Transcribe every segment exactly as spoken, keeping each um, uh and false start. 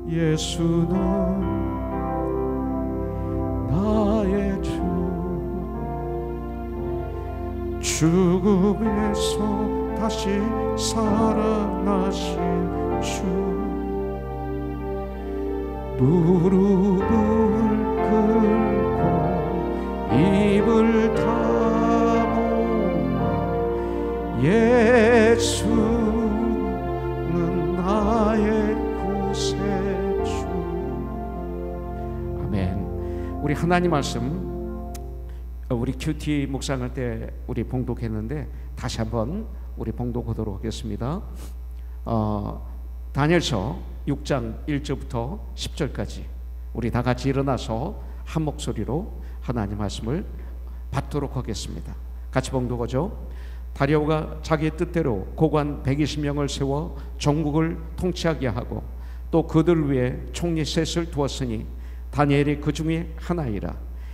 예수는 나의 주, 죽음에서 다시 살아나신 주, 무릎을 꿇고 입을 다물어 예수는 나의 구세주. 아멘. 우리 하나님 말씀 우리 큐티 묵상할 때 우리 봉독했는데 다시 한번 우리 봉독하도록 하겠습니다. 어, 다니엘서 육 장 일 절부터 십 절까지 우리 다 같이 일어나서 한 목소리로 하나님 말씀을 받도록 하겠습니다. 같이 봉독하죠. 다리오가 자기 뜻대로 고관 백이십 명을 세워 전국을 통치하게 하고 또 그들 위에 총리 셋을 두었으니 다니엘이 그 중에 하나이라.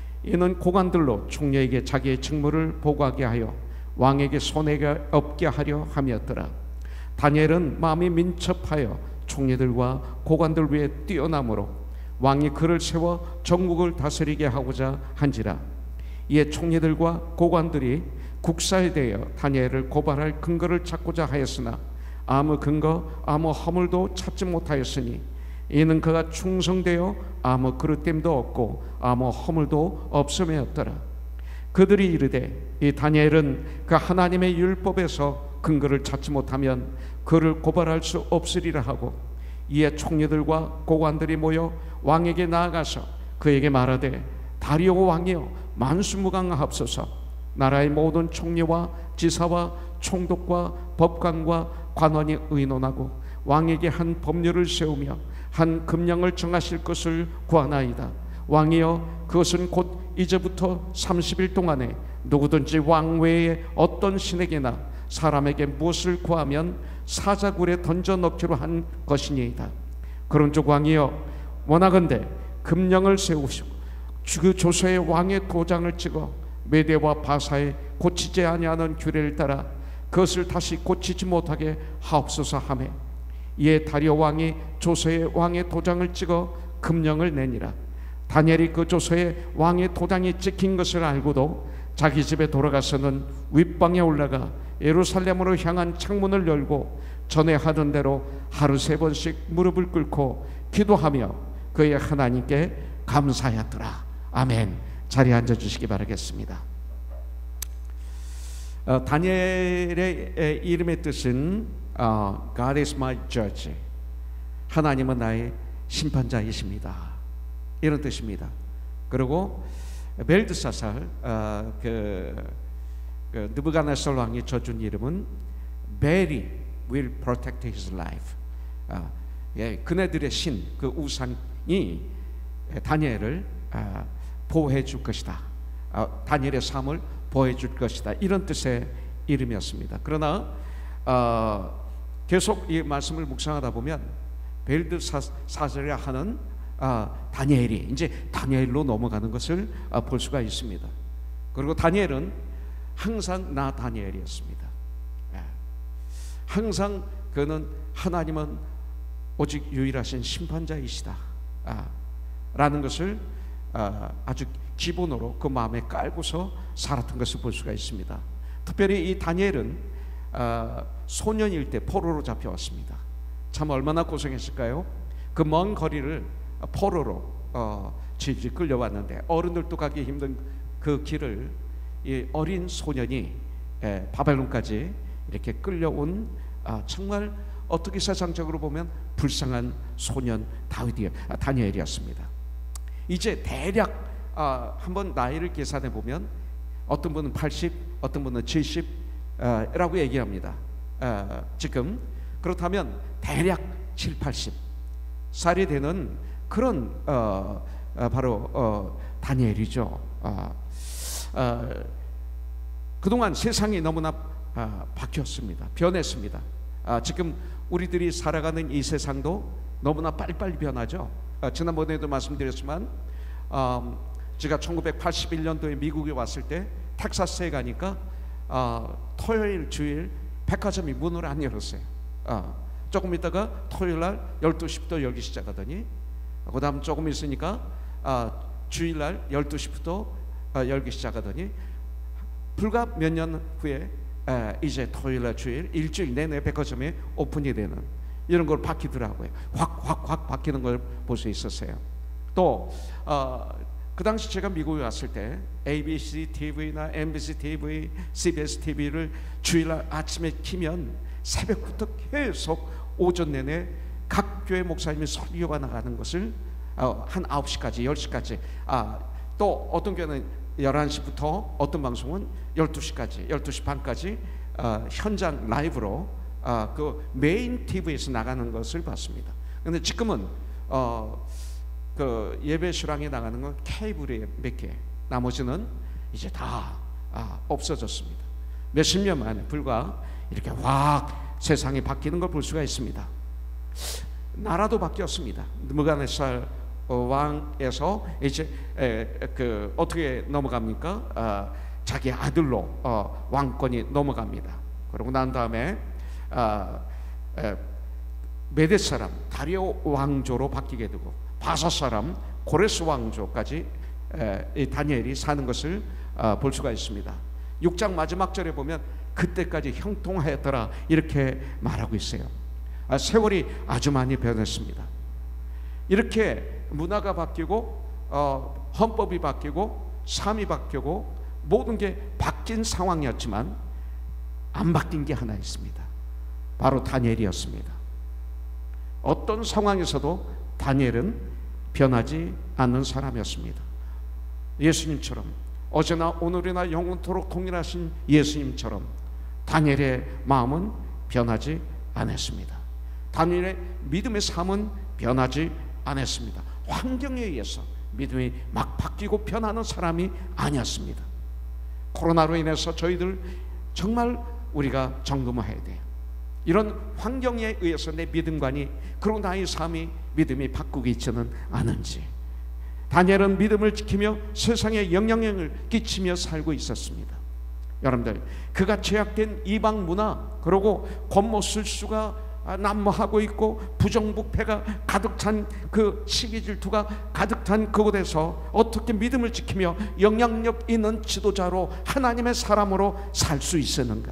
이는 고관들로 총리에게 자기의 직무를 보고하게 하여 왕에게 손해가 없게 하려 함이었더라. 다니엘은 마음이 민첩하여 총리들과 고관들 위에 뛰어나므로 왕이 그를 세워 전국을 다스리게 하고자 한지라. 이에 총리들과 고관들이 국사에 대하여 다니엘을 고발할 근거를 찾고자 하였으나 아무 근거 아무 허물도 찾지 못하였으니 이는 그가 충성되어 아무 그릇됨도 없고 아무 허물도 없음이었더라. 그들이 이르되 이 다니엘은 그 하나님의 율법에서 근거를 찾지 못하면 그를 고발할 수 없으리라 하고, 이에 총리들과 고관들이 모여 왕에게 나아가서 그에게 말하되 다리오 왕이여 만수무강하옵소서. 나라의 모든 총리와 지사와 총독과 법관과 관원이 의논하고 왕에게 한 법률을 세우며 한 금령을 정하실 것을 구하나이다. 왕이여 그것은 곧 이제부터 삼십 일 동안에 누구든지 왕 외에 어떤 신에게나 사람에게 무엇을 구하면 사자굴에 던져 넣기로 한 것이니이다. 그런즉 왕이여 원하건대 금령을 세우시고 그 조서에 왕의 도장을 찍어 메대와 바사에 고치지 아니하는 규례를 따라 그것을 다시 고치지 못하게 하옵소서 하매, 이에 다리오 왕이 조서에 왕의 도장을 찍어 금령을 내니라. 다니엘이 그 조서에 왕의 도장이 찍힌 것을 알고도 자기 집에 돌아가서는 윗방에 올라가 예루살렘으로 향한 창문을 열고 전에 하던 대로 하루 세 번씩 무릎을 꿇고 기도하며 그의 하나님께 감사하였더라. 아멘. 자리에 앉아주시기 바라겠습니다. 어, 다니엘의 이름의 뜻은 어, God is my judge, 하나님은 나의 심판자이십니다, 이런 뜻입니다. 그리고 벨드사살, 어, 그, 그 느부갓네살 왕이 져준 이름은 Beli will protect his life. 어, 예, 그네들의 신, 그 우상이 다니엘을 어, 보호해 줄 것이다, 어, 다니엘의 삶을 보호해 줄 것이다, 이런 뜻의 이름이었습니다. 그러나 어, 계속 이 말씀을 묵상하다 보면 벨드사살이라 하는 아, 다니엘이 이제 다니엘로 넘어가는 것을 아, 볼 수가 있습니다. 그리고 다니엘은 항상 나 다니엘이었습니다. 예. 항상 그는 하나님은 오직 유일하신 심판자이시다 아, 라는 것을 아, 아주 기본으로 그 마음에 깔고서 살았던 것을 볼 수가 있습니다. 특별히 이 다니엘은 아, 소년일 때 포로로 잡혀왔습니다. 참 얼마나 고생했을까요? 그 먼 거리를 포로로 어, 질질 끌려왔는데 어른들도 가기 힘든 그 길을 이 어린 소년이 에, 바벨론까지 이렇게 끌려온 아, 정말 어떻게 세상적으로 보면 불쌍한 소년 다윗이 아, 다니엘이었습니다. 이제 대략 아, 한번 나이를 계산해 보면 어떤 분은 팔십, 어떤 분은 칠십라고 얘기합니다. 아, 지금 그렇다면 대략 칠, 팔십 살이 되는 그런 어, 어, 바로 어, 다니엘이죠. 어, 어, 그동안 세상이 너무나 어, 바뀌었습니다. 변했습니다. 어, 지금 우리들이 살아가는 이 세상도 너무나 빨리빨리 변하죠. 어, 지난번에도 말씀드렸지만 어, 제가 천구백팔십일 년도에 미국에 왔을 때 텍사스에 가니까 어, 토요일 주일 백화점이 문을 안 열었어요. 어, 조금 있다가 토요일날 열두 시부터 열기 시작하더니, 그 다음 조금 있으니까 아, 주일날 열두 시부터 아, 열기 시작하더니, 불과 몇 년 후에 아, 이제 토요일날 주일 일주일 내내 백화점이 오픈이 되는 이런 걸 바뀌더라고요. 확 확 확 바뀌는 걸 볼 수 있었어요. 또 어, 그 당시 제가 미국에 왔을 때 에이비씨 티비나 엠비씨 티비, 씨비에스 티비를 주일날 아침에 키면 새벽부터 계속 오전 내내 각 교회 목사님이 설교가 나가는 것을 어, 한 아홉 시까지 열 시까지, 아, 또 어떤 교회는 열한 시부터 어떤 방송은 열두 시까지 열두 시 반까지 어, 현장 라이브로 어, 그 메인 티비에서 나가는 것을 봤습니다. 근데 지금은 어, 그 예배 실황에 나가는 건 케이블에 몇 개, 나머지는 이제 다 아, 없어졌습니다. 몇십 년 만에 불과 이렇게 확 세상이 바뀌는 걸 볼 수가 있습니다. 나라도 바뀌었습니다. 느부갓네살 왕에서 이제 에, 그 어떻게 넘어갑니까? 아, 자기 아들로 어, 왕권이 넘어갑니다. 그러고 난 다음에 아, 에, 메대 사람 다리오 왕조로 바뀌게 되고, 바사 사람 고레스 왕조까지 에, 이 다니엘이 사는 것을 아, 볼 수가 있습니다. 육 장 마지막 절에 보면 그때까지 형통하였더라 이렇게 말하고 있어요. 아, 세월이 아주 많이 변했습니다. 이렇게 문화가 바뀌고 어, 헌법이 바뀌고 삶이 바뀌고 모든 게 바뀐 상황이었지만 안 바뀐 게 하나 있습니다. 바로 다니엘이었습니다. 어떤 상황에서도 다니엘은 변하지 않는 사람이었습니다. 예수님처럼, 어제나 오늘이나 영원토록 동일하신 예수님처럼 다니엘의 마음은 변하지 않았습니다. 다니엘의 믿음의 삶은 변하지 않았습니다. 환경에 의해서 믿음이 막 바뀌고 변하는 사람이 아니었습니다. 코로나로 인해서 저희들 정말 우리가 점검해야 돼요. 이런 환경에 의해서 내 믿음관이, 그리고 나의 삶이 믿음이 바꾸고 있지는 않은지. 다니엘은 믿음을 지키며 세상에 영향력을 끼치며 살고 있었습니다. 여러분들, 그가 죄악된 이방 문화, 그리고 권모술수가 난무하고 있고 부정부패가 가득 찬 그 시기 질투가 가득 찬 그곳에서 어떻게 믿음을 지키며 영향력 있는 지도자로, 하나님의 사람으로 살 수 있었는가?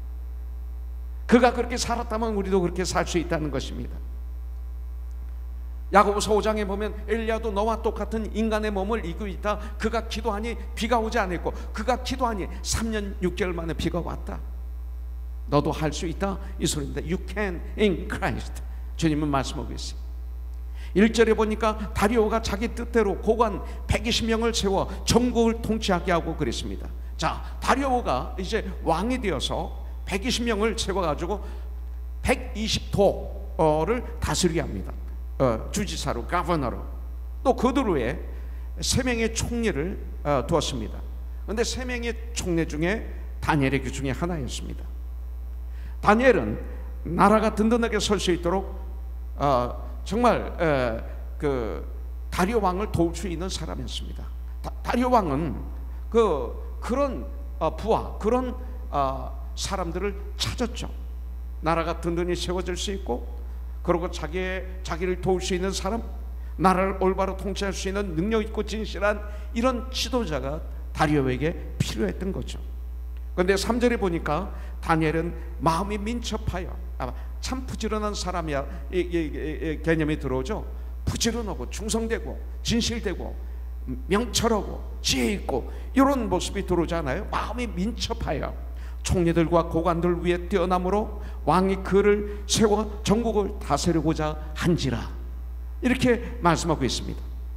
그가 그렇게 살았다면 우리도 그렇게 살 수 있다는 것입니다. 야고보서 오 장에 보면 엘리야도 너와 똑같은 인간의 몸을 입고 있다. 그가 기도하니 비가 오지 않았고, 그가 기도하니 삼 년 육 개월 만에 비가 왔다. 너도 할 수 있다 이 소리입니다. You can in Christ. 주님은 말씀하고 있어요. 일 절에 보니까 다리오가 자기 뜻대로 고관 백이십 명을 세워 전국을 통치하게 하고 그랬습니다. 자, 다리오가 이제 왕이 되어서 백이십 명을 세워가지고 백이십 도를 다스리게 합니다. 어, 주지사로, 가버너로. 또 그들 외에 세 명의 총리를 어, 두었습니다. 그런데 세 명의 총리 중에 다니엘의 그 중에 하나였습니다. 다니엘은 나라가 든든하게 설 수 있도록 어, 정말 에, 그 다리오 왕을 도울 수 있는 사람이었습니다. 다, 다리오 왕은 그 그런 어, 부하, 그런 어, 사람들을 찾았죠. 나라가 든든히 세워질 수 있고, 그리고 자기의 자기를 도울 수 있는 사람, 나라를 올바로 통치할 수 있는 능력 있고 진실한 이런 지도자가 다리오에게 필요했던 거죠. 그런데 삼 절에 보니까 다니엘은 마음이 민첩하여, 아, 참 부지런한 사람이야 이, 이, 이, 이 개념이 들어오죠. 부지런하고 충성되고 진실되고 명철하고 지혜 있고 이런 모습이 들어오잖아요. 마음이 민첩하여 총리들과 고관들 위에 뛰어남으로 왕이 그를 세워 전국을 다스리고자 한지라, 이렇게 말씀하고 있습니다.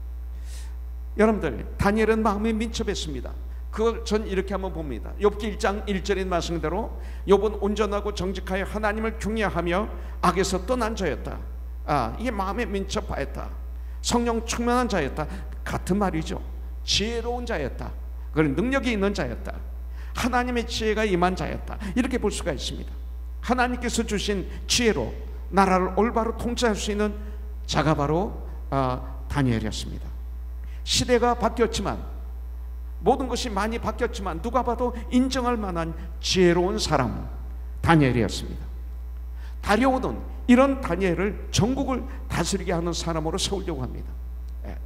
여러분들, 다니엘은 마음이 민첩했습니다. 그걸 전 이렇게 한번 봅니다. 욥기 일 장 일 절인 말씀대로 욥은 온전하고 정직하여 하나님을 경외하며 악에서 떠난 자였다. 아, 이게 마음에 민첩하였다. 성령 충만한 자였다. 같은 말이죠. 지혜로운 자였다. 그런 능력이 있는 자였다. 하나님의 지혜가 임한 자였다. 이렇게 볼 수가 있습니다. 하나님께서 주신 지혜로 나라를 올바로 통치할 수 있는 자가 바로 어, 다니엘이었습니다. 시대가 바뀌었지만, 모든 것이 많이 바뀌었지만 누가 봐도 인정할 만한 지혜로운 사람, 다니엘이었습니다. 다려오는 이런 다니엘을 전국을 다스리게 하는 사람으로 세우려고 합니다. 예.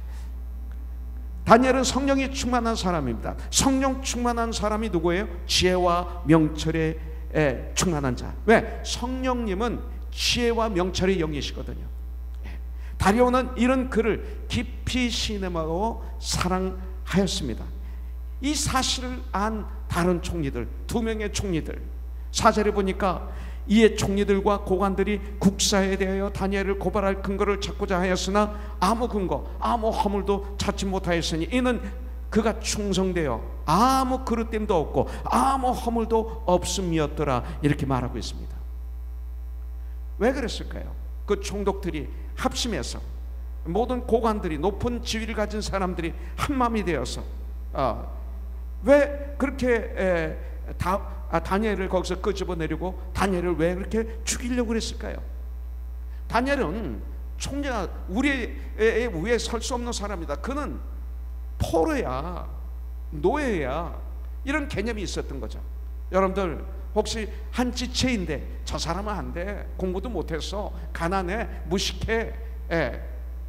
다니엘은 성령이 충만한 사람입니다. 성령 충만한 사람이 누구예요? 지혜와 명철에 예, 충만한 자. 왜? 성령님은 지혜와 명철의 영이시거든요. 예. 다리오는 이런 그를 깊이 신음하고 사랑하였습니다. 이 사실을 안 다른 총리들, 두 명의 총리들, 사절에 보니까 이에 총리들과 고관들이 국사에 대하여 다니엘을 고발할 근거를 찾고자 하였으나 아무 근거, 아무 허물도 찾지 못하였으니 이는 그가 충성되어 아무 그릇됨도 없고 아무 허물도 없음이었더라. 이렇게 말하고 있습니다. 왜 그랬을까요? 그 총독들이 합심해서, 모든 고관들이, 높은 지위를 가진 사람들이 한마음이 되어서 어, 왜 그렇게 에, 다, 아, 다니엘을 거기서 끄집어내려고 다니엘을 왜 그렇게 죽이려고 그랬을까요? 다니엘은 총리가 우리의 위에 설 수 없는 사람이다. 그는 포로야, 노예야, 이런 개념이 있었던 거죠. 여러분들 혹시 한 지체인데 저 사람은 안 돼, 공부도 못했어, 가난해, 무식해, 예.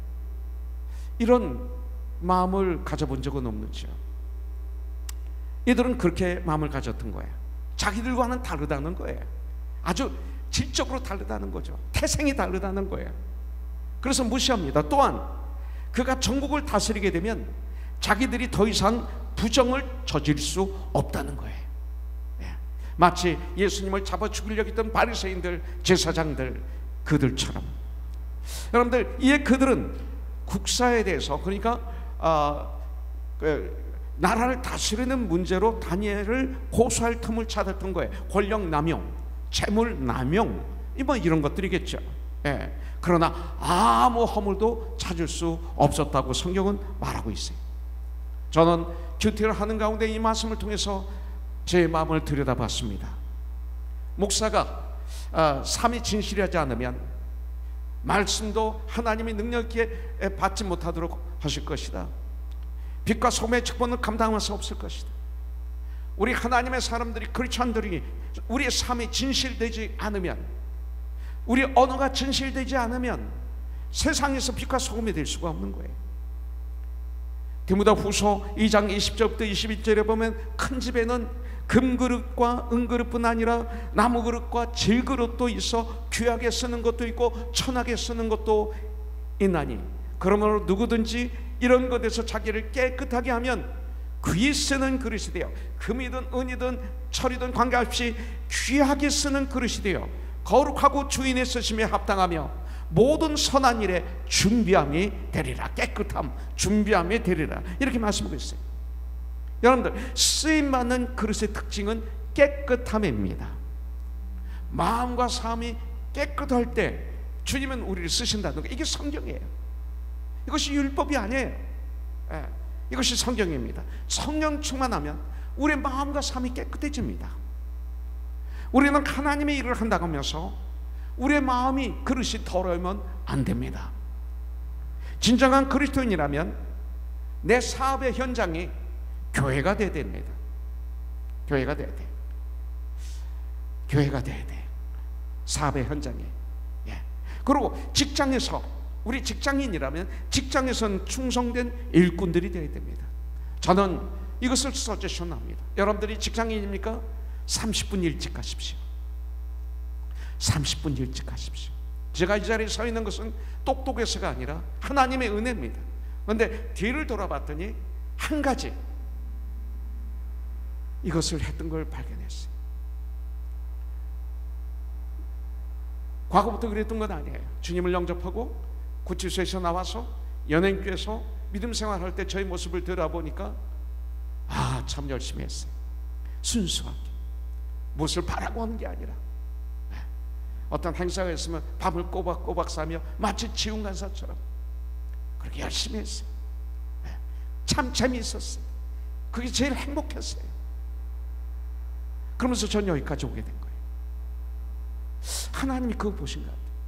이런 마음을 가져본 적은 없는지요? 이들은 그렇게 마음을 가졌던 거예요. 자기들과는 다르다는 거예요. 아주 질적으로 다르다는 거죠. 태생이 다르다는 거예요. 그래서 무시합니다. 또한 그가 전국을 다스리게 되면 자기들이 더 이상 부정을 저질 수 없다는 거예요. 예. 마치 예수님을 잡아 죽이려고 했던 바리새인들, 제사장들, 그들처럼. 여러분들, 이에 그들은 국사에 대해서, 그러니까 어, 그, 나라를 다스리는 문제로 다니엘을 고소할 틈을 찾았던 거예요. 권력 남용, 재물 남용, 뭐 이런 것들이겠죠. 예. 그러나 아무 허물도 찾을 수 없었다고 성경은 말하고 있어요. 저는 큐티를 하는 가운데 이 말씀을 통해서 제 마음을 들여다봤습니다. 목사가 어, 삶이 진실하지 않으면 말씀도 하나님의 능력 있게 받지 못하도록 하실 것이다. 빛과 소금의 직분을 감당할 수 없을 것이다. 우리 하나님의 사람들이, 크리스천들이 우리의 삶이 진실되지 않으면, 우리 언어가 진실되지 않으면 세상에서 빛과 소금이 될 수가 없는 거예요. 디모데후서 이 장 이십 절부터 이십일 절에 보면 큰 집에는 금그릇과 은그릇뿐 아니라 나무그릇과 질그릇도 있어 귀하게 쓰는 것도 있고 천하게 쓰는 것도 있나니 그러므로 누구든지 이런 것에서 자기를 깨끗하게 하면 귀히 쓰는 그릇이 되어, 금이든 은이든 철이든 관계없이 귀하게 쓰는 그릇이 되어 거룩하고 주인의 쓰심에 합당하며 모든 선한 일에 준비함이 되리라. 깨끗함, 준비함이 되리라. 이렇게 말씀하고 있어요. 여러분들, 쓰임받는 그릇의 특징은 깨끗함입니다. 마음과 삶이 깨끗할 때 주님은 우리를 쓰신다는 거, 이게 성경이에요. 이것이 율법이 아니에요. 예, 이것이 성경입니다. 성령 충만하면 우리의 마음과 삶이 깨끗해집니다. 우리는 하나님의 일을 한다고 하면서 우리의 마음이, 그릇이 더러우면 안 됩니다. 진정한 그리스도인이라면 내 사업의 현장이 교회가 돼야 됩니다. 교회가 돼야 돼. 교회가 돼야 돼. 사업의 현장에. 예. 그리고 직장에서, 우리 직장인이라면 직장에서는 충성된 일꾼들이 되어야 됩니다. 저는 이것을 서제션합니다. 여러분들이 직장인입니까? 삼십 분 일찍 가십시오. 삼십 분 일찍 가십시오. 제가 이 자리에 서 있는 것은 똑똑해서가 아니라 하나님의 은혜입니다. 그런데 뒤를 돌아봤더니 한 가지 이것을 했던 걸 발견했어요. 과거부터 그랬던 건 아니에요. 주님을 영접하고 구치소에서 나와서 연행교에서 믿음 생활할 때 저희 모습을 들어보니까 아, 참 열심히 했어요. 순수하게, 무엇을 바라고 하는 게 아니라 어떤 행사가 있으면 밤을 꼬박꼬박 싸며 마치 지훈 간사처럼 그렇게 열심히 했어요. 참 재미있었어요. 그게 제일 행복했어요. 그러면서 전 여기까지 오게 된 거예요. 하나님이 그거 보신 것 같아요.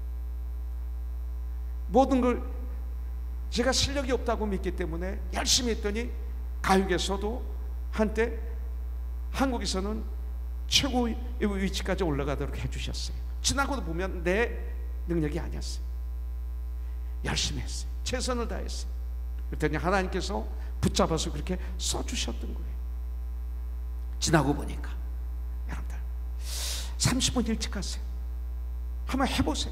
모든 걸 제가 실력이 없다고 믿기 때문에 열심히 했더니 가요계에서도 한때 한국에서는 최고의 위치까지 올라가도록 해주셨어요. 지나고도 보면 내 능력이 아니었어요. 열심히 했어요. 최선을 다했어요. 그랬더니 하나님께서 붙잡아서 그렇게 써주셨던 거예요. 지나고 보니까 여러분들 삼십 분 일찍 가세요. 한번 해보세요.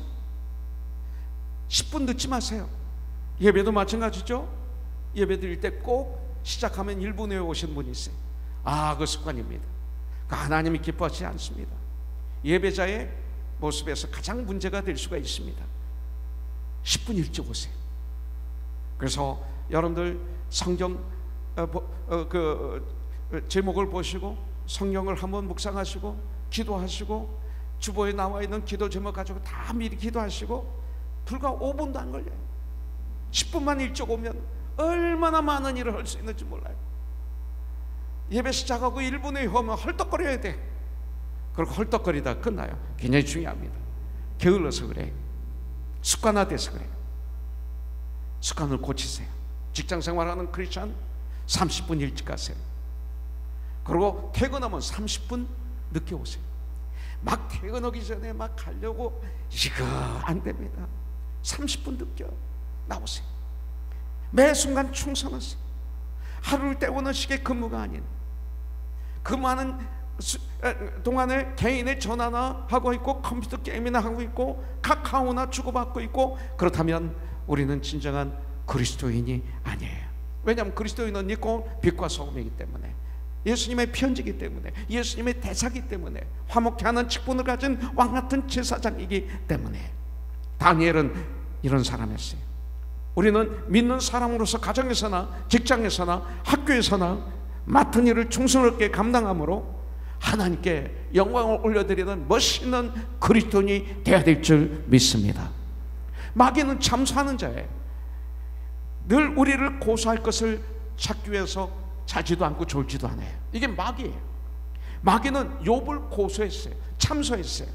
십 분 늦지 마세요. 예배도 마찬가지죠. 예배 드릴 때 꼭 시작하면 일 분 후에 오시는 분이 있어요. 아, 그 습관입니다. 그 하나님이 기뻐하지 않습니다. 예배자의 모습에서 가장 문제가 될 수가 있습니다. 십 분 일찍 오세요. 그래서 여러분들 성경 어, 어, 그 어, 제목을 보시고 성경을 한번 묵상하시고 기도하시고 주보에 나와 있는 기도 제목 가지고 다 미리 기도하시고 불과 오 분도 안 걸려요. 십 분만 일찍 오면 얼마나 많은 일을 할 수 있는지 몰라요. 예배 시작하고 일 분 후에 오면 헐떡거려야 돼. 그리고 헐떡거리다 끝나요. 굉장히 중요합니다. 게을러서 그래요. 습관화돼서 그래요. 습관을 고치세요. 직장생활하는 크리스찬 삼십 분 일찍 가세요. 그리고 퇴근하면 삼십 분 늦게 오세요. 막 퇴근하기 전에 막 가려고 이거 안 됩니다. 삼십 분 늦게 나오세요. 매 순간 충성하세요. 하루를 때우는 식의 근무가 아닌 그 많은 동안에 개인의 전화나 하고 있고 컴퓨터 게임이나 하고 있고 카카오나 주고받고 있고, 그렇다면 우리는 진정한 그리스도인이 아니에요. 왜냐하면 그리스도인은 있고 빛과 소금이기 때문에, 예수님의 편지이기 때문에, 예수님의 대사이기 때문에, 화목케 하는 직분을 가진 왕같은 제사장이기 때문에. 다니엘은 이런 사람이었어요. 우리는 믿는 사람으로서 가정에서나 직장에서나 학교에서나 맡은 일을 충성스럽게 감당함으로 하나님께 영광을 올려드리는 멋있는 그리스도인이 되어야 될 줄 믿습니다. 마귀는 참소하는 자예요. 늘 우리를 고소할 것을 찾기 위해서 자지도 않고 졸지도 않아요. 이게 마귀예요. 마귀는 욥을 고소했어요. 참소했어요.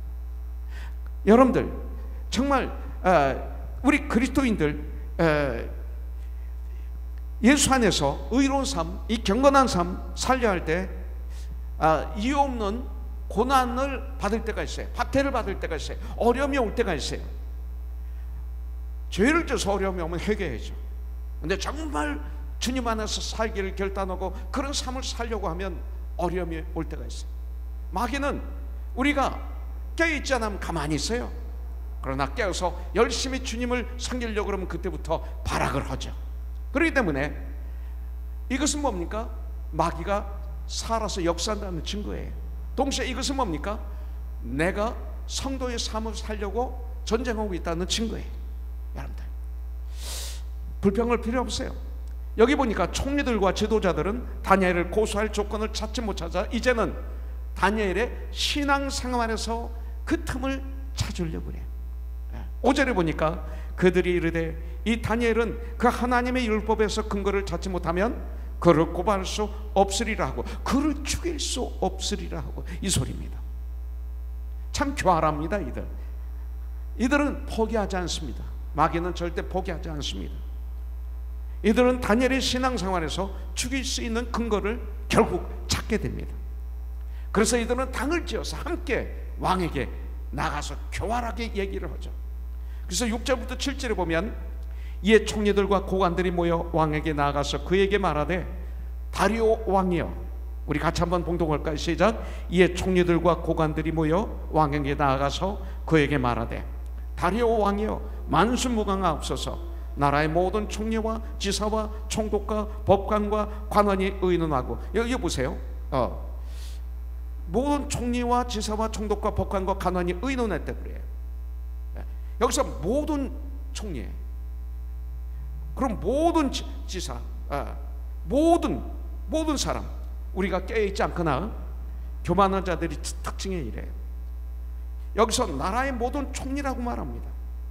여러분들 정말 우리 그리스도인들 예수 안에서 의로운 삶, 이 경건한 삶 살려야 할 때 이유 없는 고난을 받을 때가 있어요. 박해를 받을 때가 있어요. 어려움이 올 때가 있어요. 죄를 져서 어려움이 오면 회개해야죠. 근데 정말 주님 안에서 살기를 결단하고 그런 삶을 살려고 하면 어려움이 올 때가 있어요. 마귀는 우리가 깨어있지 않으면 가만히 있어요. 그러나 깨어서 열심히 주님을 섬기려고 그러면 그때부터 발악을 하죠. 그렇기 때문에 이것은 뭡니까? 마귀가 살아서 역사한다는 증거예요. 동시에 이것은 뭡니까? 내가 성도의 삶을 살려고 전쟁하고 있다는 증거예요. 여러분들 불평할 필요 없어요. 여기 보니까 총리들과 지도자들은 다니엘을 고소할 조건을 찾지 못하자 이제는 다니엘의 신앙생활에서 그 틈을 찾으려고 그래요. 오 절에 보니까 그들이 이르되 이 다니엘은 그 하나님의 율법에서 근거를 찾지 못하면 그를 고발할 수 없으리라 하고 그를 죽일 수 없으리라 하고, 이 소리입니다. 참 교활합니다. 이들 이들은 포기하지 않습니다. 마귀는 절대 포기하지 않습니다. 이들은 다니엘의 신앙생활에서 죽일 수 있는 근거를 결국 찾게 됩니다. 그래서 이들은 당을 지어서 함께 왕에게 나가서 교활하게 얘기를 하죠. 그래서 육 절부터 칠 절에 보면 이에 총리들과 고관들이 모여 왕에게 나아가서 그에게 말하되 다리오 왕이여, 우리 같이 한번 봉독할까요? 시작. 이에 총리들과 고관들이 모여 왕에게 나아가서 그에게 말하되 다리오 왕이여, 만수무강하옵소서. 나라의 모든 총리와 지사와 총독과 법관과 관원이 의논하고, 여기 보세요. 어. 모든 총리와 지사와 총독과 법관과 관원이 의논했다 그래요. 여기서 모든 총리예요. 그럼 모든 지, 지사, 아, 모든 모든 사람, 우리가 깨어있지 않거나 교만한 자들이 특징이 이래요. 여기서 나라의 모든 총리라고 말합니다.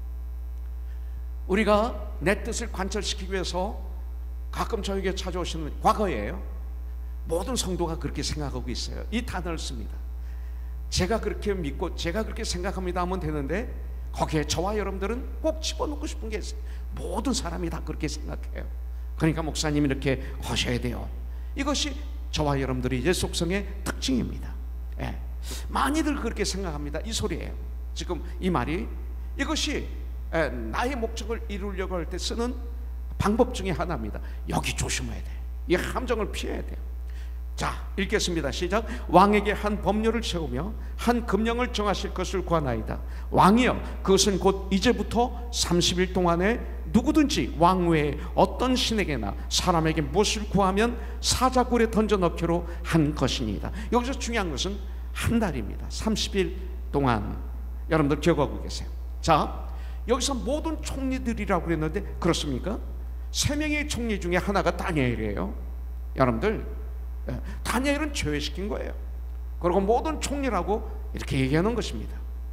우리가 내 뜻을 관철시키기 위해서 가끔 저에게 찾아오시는, 과거예요, 모든 성도가 그렇게 생각하고 있어요. 이 단어를 씁니다. 제가 그렇게 믿고 제가 그렇게 생각합니다 하면 되는데 거기에 저와 여러분들은 꼭 집어넣고 싶은 게 있어요. 모든 사람이 다 그렇게 생각해요. 그러니까 목사님이 이렇게 하셔야 돼요. 이것이 저와 여러분들이 이제 속성의 특징입니다. 예. 많이들 그렇게 생각합니다. 이 소리예요. 지금 이 말이 이것이 나의 목적을 이루려고 할 때 쓰는 방법 중에 하나입니다. 여기 조심해야 돼. 이 함정을 피해야 돼요. 자, 읽겠습니다. 시작. 왕에게 한 법률을 세우며 한 금령을 정하실 것을 구하나이다. 왕이여, 그것은 곧 이제부터 삼십 일 동안에 누구든지 왕 외에 어떤 신에게나 사람에게 무엇을 구하면 사자굴에 던져 넣기로 한 것이니이다. 여기서 중요한 것은 한 달입니다. 삼십 일 동안. 여러분들 기억하고 계세요. 자, 여기서 모든 총리들이라고 그랬는데 그렇습니까? 세 명의 총리 중에 하나가 다니엘이에요. 여러분들, 다니엘은 제외시킨 거예요. 그리고 모든 총리라고 이렇게 얘기하는 것입니다.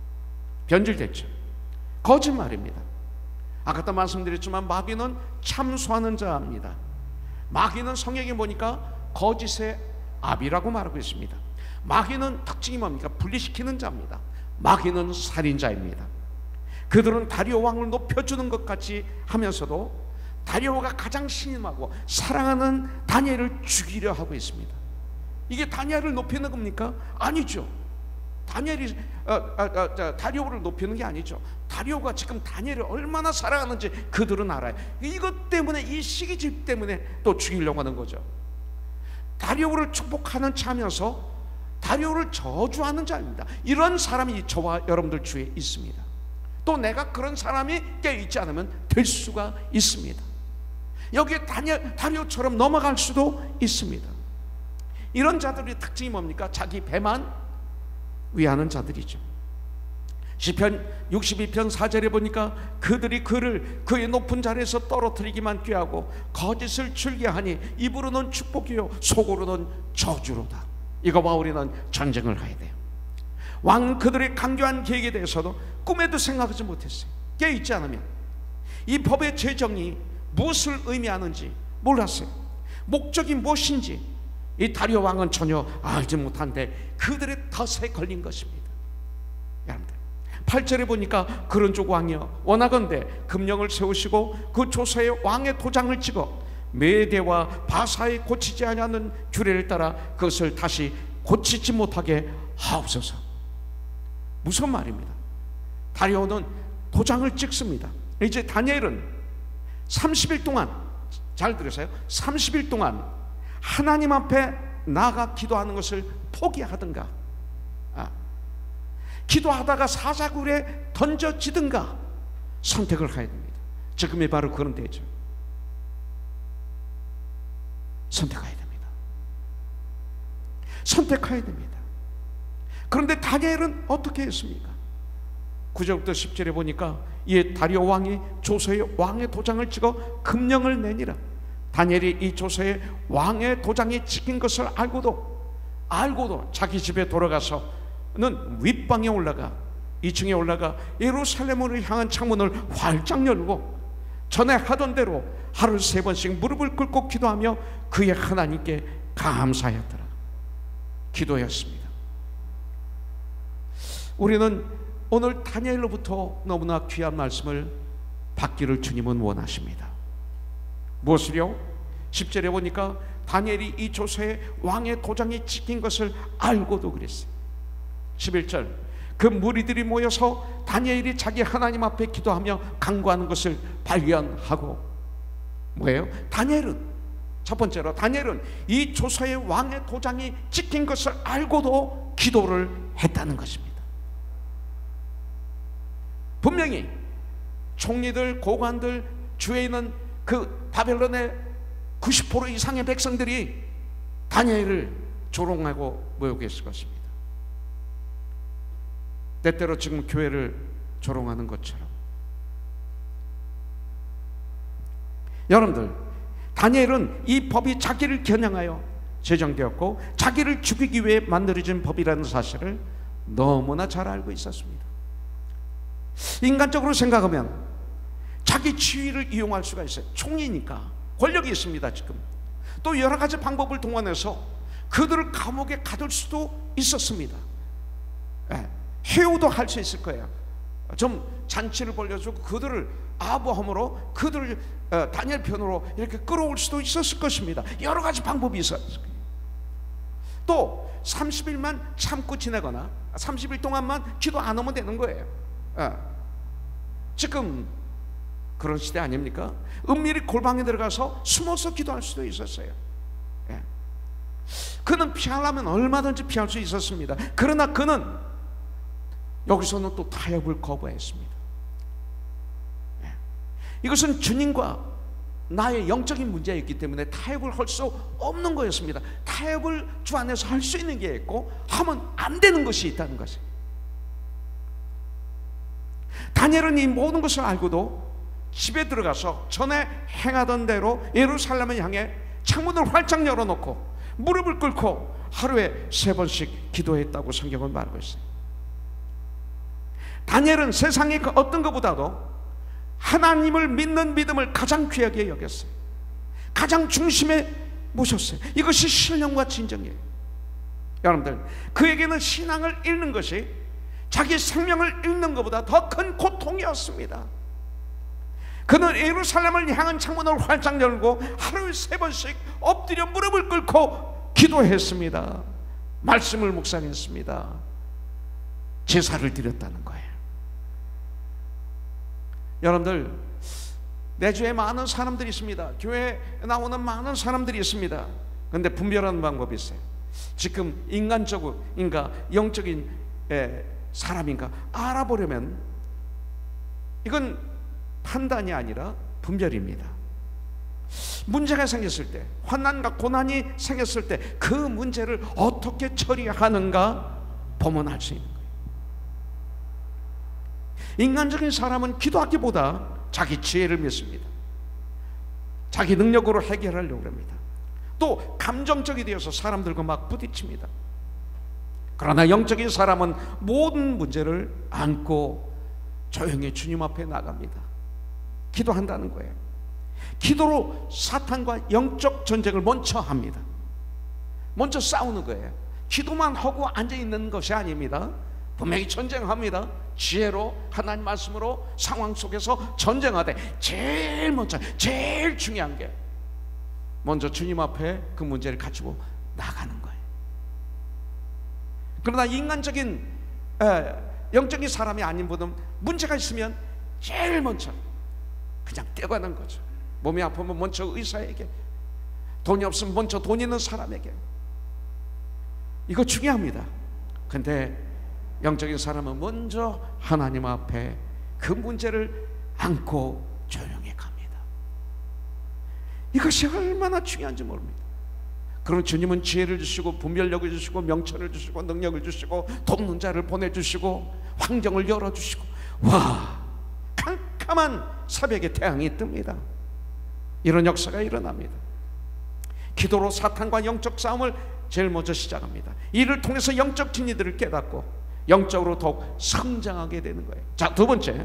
변질됐죠. 거짓말입니다. 아까도 말씀드렸지만 마귀는 참소하는 자입니다. 마귀는 성경에 보니까 거짓의 아비라고 말하고 있습니다. 마귀는 특징이 뭡니까? 분리시키는 자입니다. 마귀는 살인자입니다. 그들은 다리오 왕을 높여주는 것 같이 하면서도 다리오가 가장 신임하고 사랑하는 다니엘을 죽이려 하고 있습니다. 이게 다니엘을 높이는 겁니까? 아니죠. 다니엘이 어, 어, 어, 다리오를 높이는 게 아니죠. 다리오가 지금 다니엘을 얼마나 사랑하는지 그들은 알아요. 이것 때문에, 이 시기질 때문에 또 죽이려고 하는 거죠. 다리오를 축복하는 자면서 다리오를 저주하는 자입니다. 이런 사람이 저와 여러분들 주위에 있습니다. 또 내가 그런 사람이 껴있지 않으면 될 수가 있습니다. 여기에 다니엘, 다리오처럼 넘어갈 수도 있습니다. 이런 자들의 특징이 뭡니까? 자기 배만 위하는 자들이죠. 시편 육십이 편 사 절에 보니까 그들이 그를 그의 높은 자리에서 떨어뜨리기만 꾀하고 거짓을 즐겨하니 입으로는 축복이요 속으로는 저주로다. 이거와 우리는 전쟁을 해야 돼요. 왕은 그들의 강교한 계획에 대해서도 꿈에도 생각하지 못했어요. 깨어있지 않으면 이 법의 제정이 무엇을 의미하는지 몰랐어요. 목적이 무엇인지 이 다리오 왕은 전혀 알지 못한데 그들의 덫에 걸린 것입니다. 여러분들, 팔 절에 보니까 그런 쪽 왕이여 원하건대 금령을 세우시고 그 조서에 왕의 도장을 찍어 메대와 바사에 고치지 아니하는 규례를 따라 그것을 다시 고치지 못하게 하옵소서. 무슨 말입니다? 다리오는 도장을 찍습니다. 이제 다니엘은 삼십 일 동안, 잘 들으세요, 삼십 일 동안 하나님 앞에 나아가 기도하는 것을 포기하든가 아, 기도하다가 사자굴에 던져지든가 선택을 해야 됩니다. 지금이 바로 그런 때죠. 선택해야 됩니다. 선택해야 됩니다. 그런데 다니엘은 어떻게 했습니까? 구 절부터 십 절에 보니까 이에 다리오 왕이 조서에 왕의 도장을 찍어 금령을 내니라. 다니엘이 이 조서에 왕의 도장이 찍힌 것을 알고도 알고도 자기 집에 돌아가서는 윗방에 올라가 이 층에 올라가 예루살렘으로 향한 창문을 활짝 열고 전에 하던 대로 하루 세 번씩 무릎을 꿇고 기도하며 그의 하나님께 감사하였더라. 기도였습니다. 우리는 오늘 다니엘로부터 너무나 귀한 말씀을 받기를 주님은 원하십니다. 무엇을요? 십 절에 보니까 다니엘이 이 조서에 왕의 도장이 찍힌 것을 알고도 그랬어요. 십일 절, 그 무리들이 모여서 다니엘이 자기 하나님 앞에 기도하며 간구하는 것을 발견하고, 뭐예요? 다니엘은, 첫 번째로 다니엘은 이 조서에 왕의 도장이 찍힌 것을 알고도 기도를 했다는 것입니다. 분명히 총리들, 고관들, 주에 있는 그 바벨론의 구십 퍼센트 이상의 백성들이 다니엘을 조롱하고 모욕했을 것입니다. 때때로 지금 교회를 조롱하는 것처럼. 여러분들, 다니엘은 이 법이 자기를 겨냥하여 제정되었고 자기를 죽이기 위해 만들어진 법이라는 사실을 너무나 잘 알고 있었습니다. 인간적으로 생각하면 자기 지위를 이용할 수가 있어요. 총리니까 권력이 있습니다. 지금 또 여러 가지 방법을 동원해서 그들을 감옥에 가둘 수도 있었습니다. 예, 해오도 할 수 있을 거예요. 좀 잔치를 벌려주고 그들을 아부함으로 그들을 어, 다니엘 편으로 이렇게 끌어올 수도 있었을 것입니다. 여러 가지 방법이 있었을 거예요. 또 삼십 일만 참고 지내거나 삼십 일 동안만 기도 안 하면 되는 거예요. 예. 지금 그런 시대 아닙니까? 은밀히 골방에 들어가서 숨어서 기도할 수도 있었어요. 예. 그는 피하려면 얼마든지 피할 수 있었습니다. 그러나 그는 여기서는 또 타협을 거부했습니다. 예. 이것은 주님과 나의 영적인 문제였기 때문에 타협을 할 수 없는 거였습니다. 타협을 주 안에서 할 수 있는 게 있고 하면 안 되는 것이 있다는 것이. 다니엘은 이 모든 것을 알고도 집에 들어가서 전에 행하던 대로 예루살렘을 향해 창문을 활짝 열어놓고 무릎을 꿇고 하루에 세 번씩 기도했다고 성경은 말하고 있어요. 다니엘은 세상의 그 어떤 것보다도 하나님을 믿는 믿음을 가장 귀하게 여겼어요. 가장 중심에 모셨어요. 이것이 신령과 진정이에요. 여러분들, 그에게는 신앙을 잃는 것이 자기 생명을 잃는 것보다 더 큰 고통이었습니다. 그는 예루살렘을 향한 창문을 활짝 열고 하루에 세 번씩 엎드려 무릎을 꿇고 기도했습니다. 말씀을 묵상했습니다. 제사를 드렸다는 거예요. 여러분들, 내 주위에 많은 사람들이 있습니다. 교회에 나오는 많은 사람들이 있습니다. 그런데 분별하는 방법이 있어요. 지금 인간적으로 인가 영적인 에, 사람인가 알아보려면 이건 판단이 아니라 분별입니다. 문제가 생겼을 때, 환난과 고난이 생겼을 때 그 문제를 어떻게 처리하는가 보면 알 수 있는 거예요. 인간적인 사람은 기도하기보다 자기 지혜를 믿습니다. 자기 능력으로 해결하려고 합니다. 또 감정적이 되어서 사람들과 막 부딪힙니다. 그러나 영적인 사람은 모든 문제를 안고 조용히 주님 앞에 나갑니다. 기도한다는 거예요. 기도로 사탄과 영적 전쟁을 먼저 합니다. 먼저 싸우는 거예요. 기도만 하고 앉아있는 것이 아닙니다. 분명히 전쟁합니다. 지혜로, 하나님 말씀으로 상황 속에서 전쟁하되 제일 먼저, 제일 중요한 게 먼저 주님 앞에 그 문제를 가지고 나가는 거예요. 그러나 인간적인 에, 영적인 사람이 아닌 분은 문제가 있으면 제일 먼저 그냥 뛰어가는 거죠. 몸이 아프면 먼저 의사에게, 돈이 없으면 먼저 돈 있는 사람에게. 이거 중요합니다. 근데 영적인 사람은 먼저 하나님 앞에 그 문제를 안고 조용히 갑니다. 이것이 얼마나 중요한지 모릅니다. 그럼 주님은 지혜를 주시고 분별력을 주시고 명철을 주시고 능력을 주시고 돕는 자를 보내주시고 환경을 열어주시고, 와, 캄캄한 새벽에 태양이 뜹니다. 이런 역사가 일어납니다. 기도로 사탄과 영적 싸움을 제일 먼저 시작합니다. 이를 통해서 영적 진리들을 깨닫고 영적으로 더욱 성장하게 되는 거예요. 자, 두 번째,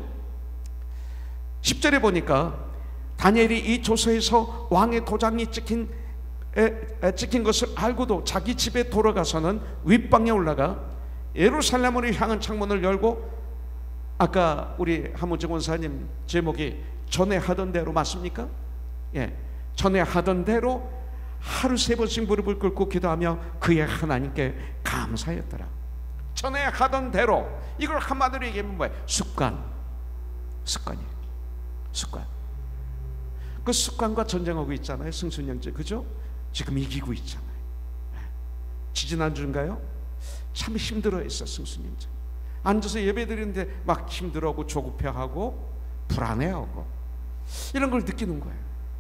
십 절에 보니까 다니엘이 이 조서에서 왕의 도장이 찍힌, 에, 에, 찍힌 것을 알고도 자기 집에 돌아가서는 윗방에 올라가 예루살렘으로 향한 창문을 열고, 아까 우리 한문정 원사님 제목이 전에 하던 대로 맞습니까? 예, 전에 하던 대로 하루 세 번씩 무릎을 꿇고 기도하며 그의 하나님께 감사했더라. 전에 하던 대로, 이걸 한마디로 얘기하면 뭐예요? 습관. 습관이에요. 습관. 그 습관과 전쟁하고 있잖아요. 승순영제, 그죠? 지금 이기고 있잖아요. 지지난주인가요? 참 힘들어했어. 승순영제 앉아서 예배 드리는데 막 힘들어하고 조급해하고 불안해하고 이런 걸 느끼는 거예요.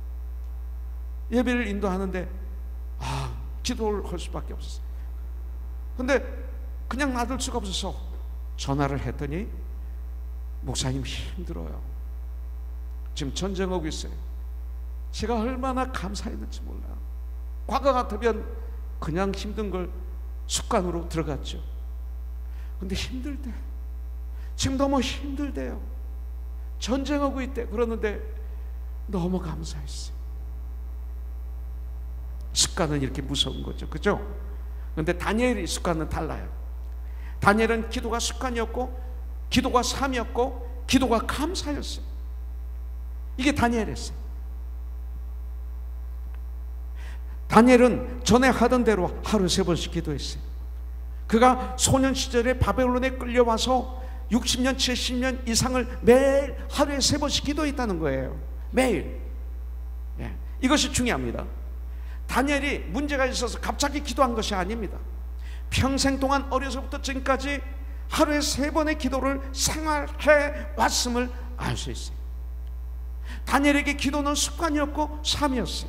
예배를 인도하는데 아, 기도를 할 수밖에 없었어요. 근데 그냥 놔둘 수가 없어서 전화를 했더니 목사님 힘들어요. 지금 전쟁하고 있어요. 제가 얼마나 감사했는지 몰라요. 과거 같으면 그냥 힘든 걸 습관으로 들어갔죠. 근데 힘들대. 지금 너무 힘들대요. 전쟁하고 있대. 그러는데 너무 감사했어요. 습관은 이렇게 무서운 거죠. 그죠? 그런데 다니엘의 습관은 달라요. 다니엘은 기도가 습관이었고, 기도가 삶이었고, 기도가 감사였어요. 이게 다니엘이었어요. 다니엘은 전에 하던 대로 하루 세 번씩 기도했어요. 그가 소년 시절에 바벨론에 끌려와서 육십 년, 칠십 년 이상을 매일 하루에 세 번씩 기도했다는 거예요. 매일. 예, 이것이 중요합니다. 다니엘이 문제가 있어서 갑자기 기도한 것이 아닙니다. 평생 동안 어려서부터 지금까지 하루에 세 번의 기도를 생활해 왔음을 알 수 있어요. 다니엘에게 기도는 습관이었고 삶이었어요.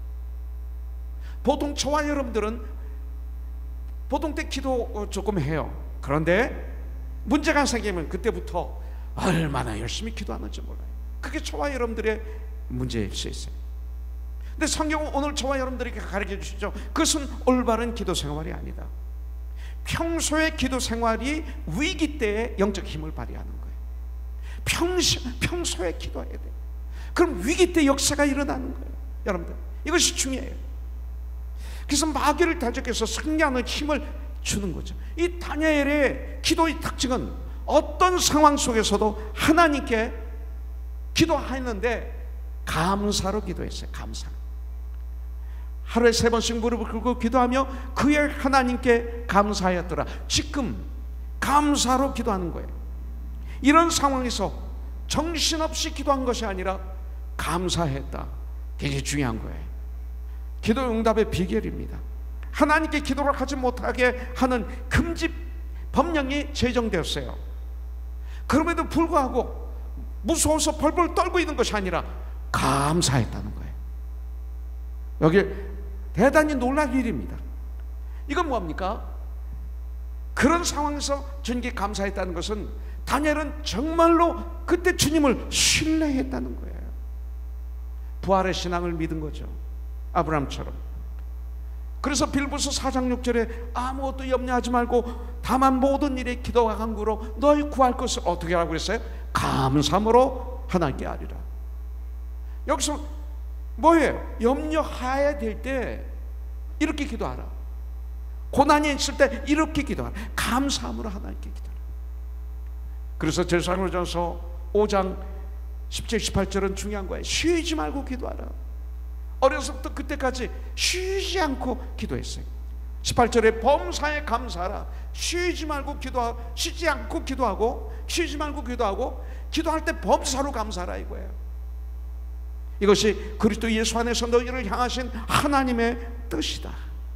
보통 저와 여러분들은 보통 때 기도 조금 해요. 그런데 문제가 생기면 그때부터 얼마나 열심히 기도하는지 몰라요. 그게 저와 여러분들의 문제일 수 있어요. 근데 성경은 오늘 저와 여러분들에게 가르쳐 주시죠. 그것은 올바른 기도 생활이 아니다. 평소의 기도 생활이 위기 때에 영적 힘을 발휘하는 거예요. 평소, 평소에 기도해야 돼요. 그럼 위기 때 역사가 일어나는 거예요. 여러분들, 이것이 중요해요. 그래서 마귀를 대적해서 승리하는 힘을 주는 거죠. 이 다니엘의 기도의 특징은 어떤 상황 속에서도 하나님께 기도했는데 감사로 기도했어요. 감사. 하루에 세 번씩 무릎을 꿇고 기도하며 그의 하나님께 감사하였더라. 지금 감사로 기도하는 거예요. 이런 상황에서 정신없이 기도한 것이 아니라 감사했다. 굉장히 중요한 거예요. 기도 응답의 비결입니다. 하나님께 기도를 하지 못하게 하는 금지 법령이 제정되었어요. 그럼에도 불구하고 무서워서 벌벌 떨고 있는 것이 아니라 감사했다는 거예요. 여기 대단히 놀랄 일입니다. 이건 뭡니까? 그런 상황에서 주님께 감사했다는 것은 다니엘은 정말로 그때 주님을 신뢰했다는 거예요. 부활의 신앙을 믿은 거죠. 아브라함처럼. 그래서 빌보서 사 장 육 절에 아무것도 염려하지 말고 다만 모든 일에 기도와 간구로 너희 구할 것을 어떻게 하라고 했어요? 감사함으로 하나님께 아리라. 여기서 뭐예요? 염려해야 될 때 이렇게 기도하라. 고난이 있을 때 이렇게 기도하라. 감사함으로 하나님께 기도하라. 그래서 제사장전서 오 장 십 절 십팔 절은 중요한 거예요. 쉬지 말고 기도하라. 어려서부터 그때까지 쉬지 않고 기도했어요. 십팔 절에 범사에 감사하라. 쉬지 말고 기도하, 쉬지 않고 기도하고, 쉬지 말고 기도하고, 기도할 때 범사로 감사하라 이거예요. 이것이 그리스도 예수 안에서 너희를 향하신 하나님의 뜻이다.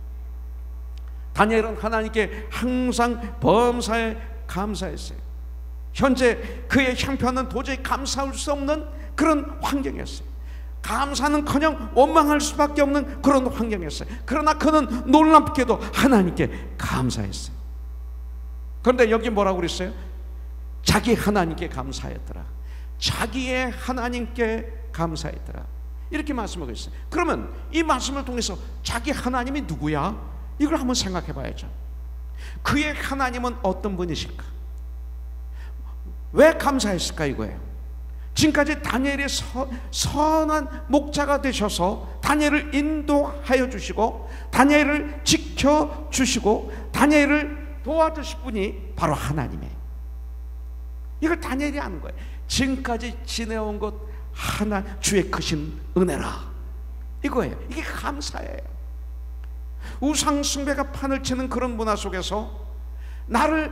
다니엘은 하나님께 항상 범사에 감사했어요. 현재 그의 형편은 도저히 감사할 수 없는 그런 환경이었어요. 감사는커녕 원망할 수밖에 없는 그런 환경이었어요. 그러나 그는 놀랍게도 하나님께 감사했어요. 그런데 여기 뭐라고 그랬어요? 자기 하나님께 감사했더라. 자기의 하나님께 감사했더라. 이렇게 말씀하고 있어요. 그러면 이 말씀을 통해서 자기 하나님이 누구야? 이걸 한번 생각해 봐야죠. 그의 하나님은 어떤 분이실까? 왜 감사했을까 이거예요. 지금까지 다니엘의 서, 선한 목자가 되셔서 다니엘을 인도하여 주시고 다니엘을 지켜주시고 다니엘을 도와주실 분이 바로 하나님이에요. 이걸 다니엘이 아는 거예요. 지금까지 지내온 것 하나 주의 크신 은혜라 이거예요. 이게 감사예요. 우상 숭배가 판을 치는 그런 문화 속에서 나를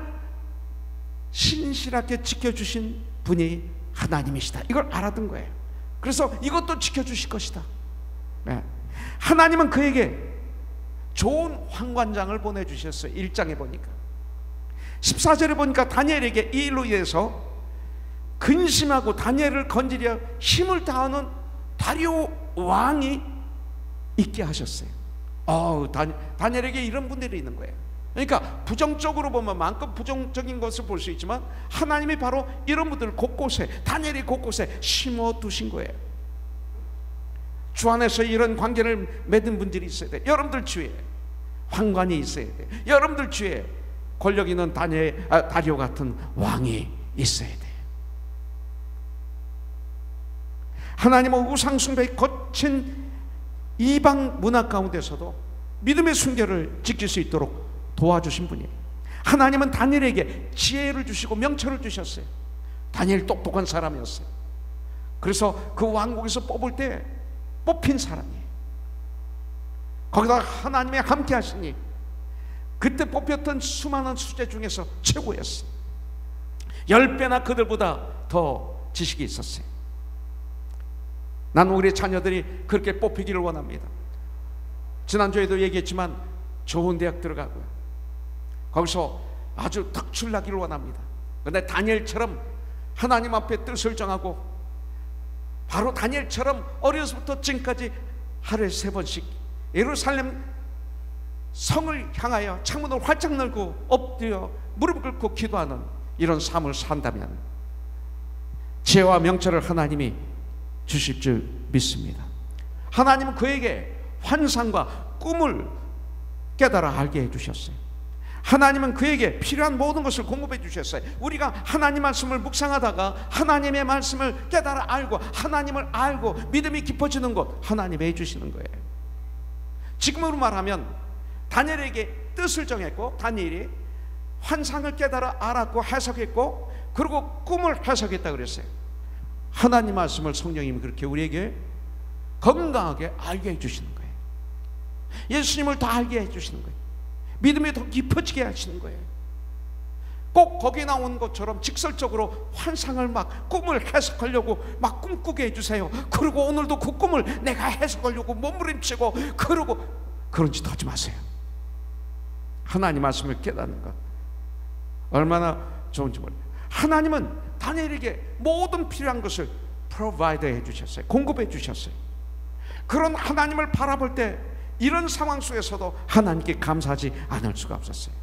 신실하게 지켜주신 분이 하나님이시다. 이걸 알았던 거예요. 그래서 이것도 지켜주실 것이다. 네. 하나님은 그에게 좋은 황관장을 보내주셨어요. 일 장에 보니까 십사 절에 보니까 다니엘에게 이 일로 인해서 근심하고 다니엘을 건지려 힘을 다하는 다리오 왕이 있게 하셨어요. 어, 다니엘에게 이런 분들이 있는 거예요. 그러니까 부정적으로 보면 마음껏 부정적인 것을 볼 수 있지만 하나님이 바로 이런 분들을 곳곳에 다니엘이 곳곳에 심어두신 거예요. 주 안에서 이런 관계를 맺은 분들이 있어야 돼요. 여러분들 주위에 황관이 있어야 돼요. 여러분들 주위에 권력 있는 다니엘, 아, 다리오 같은 왕이 있어야 돼요. 하나님은 우상 숭배의 거친 이방 문화 가운데서도 믿음의 순결을 지킬 수 있도록 도와주신 분이에요. 하나님은 다니엘에게 지혜를 주시고 명철을 주셨어요. 다니엘 똑똑한 사람이었어요. 그래서 그 왕국에서 뽑을 때 뽑힌 사람이에요. 거기다 하나님이 함께 하시니 그때 뽑혔던 수많은 수재 중에서 최고였어요. 열 배나 그들보다 더 지식이 있었어요. 나는 우리 자녀들이 그렇게 뽑히기를 원합니다. 지난주에도 얘기했지만 좋은 대학 들어가고요, 거기서 아주 덕출나기를 원합니다. 그런데 다니엘처럼 하나님 앞에 뜻을 정하고, 바로 다니엘처럼 어려서부터 지금까지 하루에 세 번씩 예루살렘 성을 향하여 창문을 활짝 열고 엎드려 무릎 꿇고 기도하는 이런 삶을 산다면 지혜와 명철을 하나님이 주실 줄 믿습니다. 하나님은 그에게 환상과 꿈을 깨달아 알게 해주셨어요. 하나님은 그에게 필요한 모든 것을 공급해 주셨어요. 우리가 하나님 말씀을 묵상하다가 하나님의 말씀을 깨달아 알고 하나님을 알고 믿음이 깊어지는 것, 하나님이 해주시는 거예요. 지금으로 말하면 다니엘에게 뜻을 정했고, 다니엘이 환상을 깨달아 알았고 해석했고, 그리고 꿈을 해석했다 그랬어요. 하나님 말씀을 성령님이 그렇게 우리에게 건강하게 알게 해주시는 거예요. 예수님을 더 알게 해주시는 거예요. 믿음이 더 깊어지게 하시는 거예요. 꼭 거기에 나온 것처럼 직설적으로 환상을 막 꿈을 해석하려고 막 꿈꾸게 해주세요. 그리고 오늘도 그 꿈을 내가 해석하려고 몸부림치고 그러고 그런 짓 하지 마세요. 하나님 말씀을 깨닫는 것 얼마나 좋은지 몰라요. 하나님은 다니엘에게 모든 필요한 것을 프로바이더 해주셨어요. 공급해 주셨어요. 그런 하나님을 바라볼 때 이런 상황 속에서도 하나님께 감사하지 않을 수가 없었어요.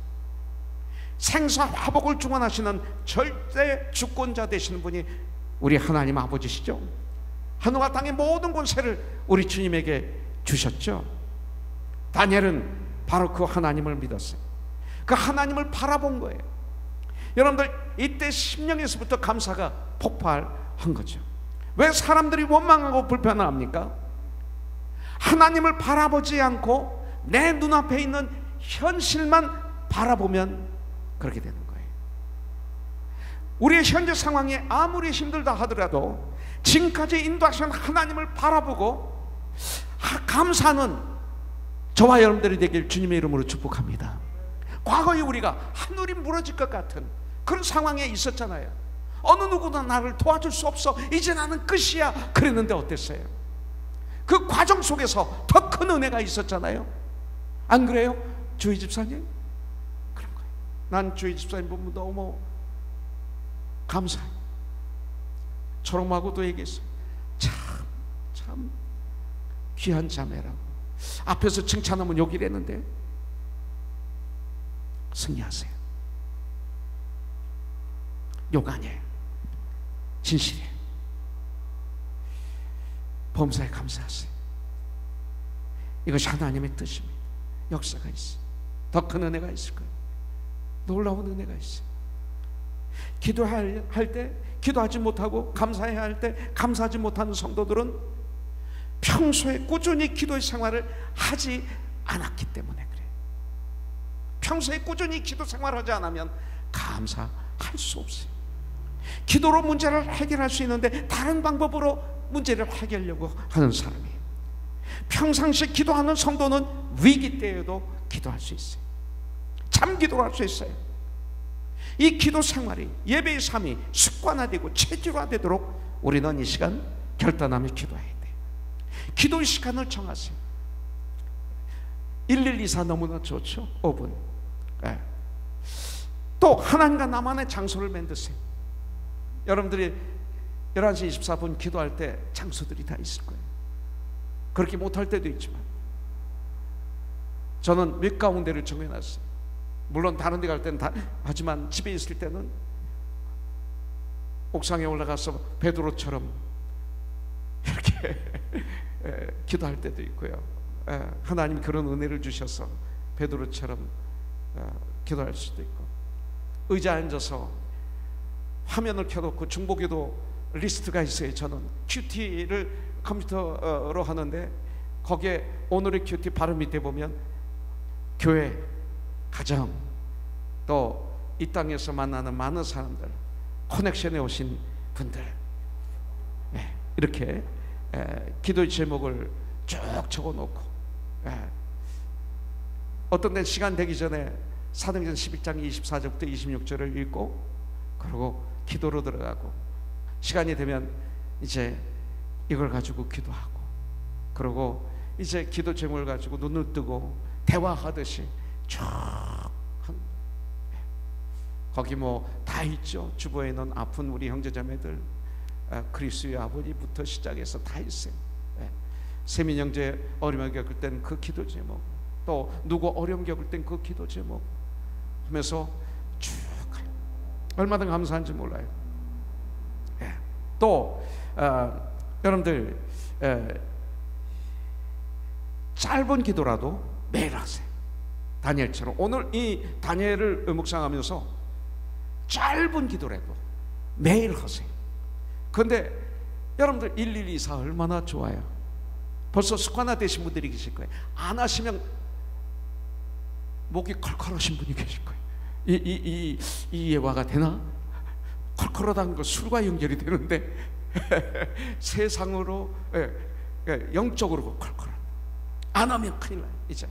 생사화복을 주관하시는 절대 주권자 되시는 분이 우리 하나님 아버지시죠. 하늘과 땅의 모든 권세를 우리 주님에게 주셨죠. 다니엘은 바로 그 하나님을 믿었어요. 그 하나님을 바라본 거예요. 여러분들, 이때 심령에서부터 감사가 폭발한 거죠. 왜 사람들이 원망하고 불편합니까? 하나님을 바라보지 않고 내 눈앞에 있는 현실만 바라보면 그렇게 되는 거예요. 우리의 현재 상황이 아무리 힘들다 하더라도 지금까지 인도하신 하나님을 바라보고 감사하는 저와 여러분들이 되길 주님의 이름으로 축복합니다. 과거에 우리가 하늘이 무너질 것 같은 그런 상황에 있었잖아요. 어느 누구도 나를 도와줄 수 없어, 이제 나는 끝이야, 그랬는데 어땠어요? 그 과정 속에서 더 큰 은혜가 있었잖아요. 안 그래요? 주희 집사님? 그런 거예요. 난 주희 집사님 보면 너무 감사해요. 초롱마고도 얘기했어요. 참, 참 귀한 자매라고. 앞에서 칭찬하면 욕을 했는데 승리하세요. 욕 아니에요. 진실이에요. 범사에 감사하세요. 이것이 하나님의 뜻입니다. 역사가 있어요. 더 큰 은혜가 있을 거예요. 놀라운 은혜가 있어요. 기도할 때 기도하지 못하고 감사해야 할 때 감사하지 못하는 성도들은 평소에 꾸준히 기도의 생활을 하지 않았기 때문에 그래요. 평소에 꾸준히 기도 생활하지 않으면 감사할 수 없어요. 기도로 문제를 해결할 수 있는데 다른 방법으로 문제를 해결하려고 하는 사람이에요. 평상시 기도하는 성도는 위기 때에도 기도할 수 있어요. 참 기도를 할 수 있어요. 이 기도 생활이, 예배의 삶이 습관화되고 체질화되도록 우리는 이 시간 결단하며 기도해야 돼요. 기도의 시간을 정하세요. 일일이사 너무나 좋죠. 오 분. 네. 또 하나님과 나만의 장소를 만드세요. 여러분들이 열한 시 이십사 분 기도할 때 장소들이 다 있을 거예요. 그렇게 못할 때도 있지만 저는 몇 가운데를 정해놨어요. 물론 다른 데 갈 때는 다, 하지만 집에 있을 때는 옥상에 올라가서 베드로처럼 이렇게 기도할 때도 있고요. 하나님 그런 은혜를 주셔서 베드로처럼 기도할 수도 있고, 의자에 앉아서 화면을 켜놓고 중보기도 리스트가 있어요. 저는 큐티를 컴퓨터로 하는데 거기에 오늘의 큐티 바로 밑에 보면 교회, 가정, 또 이 땅에서 만나는 많은 사람들, 커넥션에 오신 분들, 네, 이렇게 에, 기도의 제목을 쭉 적어놓고, 에, 어떤 데 시간 되기 전에 사도행전 십일 장 이십사 절부터 이십육 절을 읽고 그리고 기도로 들어가고 시간이 되면 이제 이걸 가지고 기도하고 그리고 이제 기도 제목을 가지고 눈을 뜨고 대화하듯이 쭉 거기 뭐 다 있죠. 주보에 있는 아픈 우리 형제자매들, 그리스도의 아버지부터 시작해서 다 있어요. 세민 형제 어려움 겪을 땐 그 기도 제목, 또 누구 어려움 겪을 땐 그 기도 제목 하면서 쭉 가요. 얼마나 감사한지 몰라요. 예. 또 어, 여러분들 에, 짧은 기도라도 매일 하세요. 다니엘처럼 오늘 이 다니엘을 묵상하면서 짧은 기도라도 매일 하세요. 그런데 여러분들 일일이사 얼마나 좋아요. 벌써 습관화되신 분들이 계실 거예요. 안 하시면 목이 컬컬하신 분이 계실 거예요. 이, 이, 이, 이 예화가 되나? 컬컬하다는 거 술과 연결이 되는데 세상으로 예, 예, 영적으로 컬컬한 안 하면 큰일 나요. 이제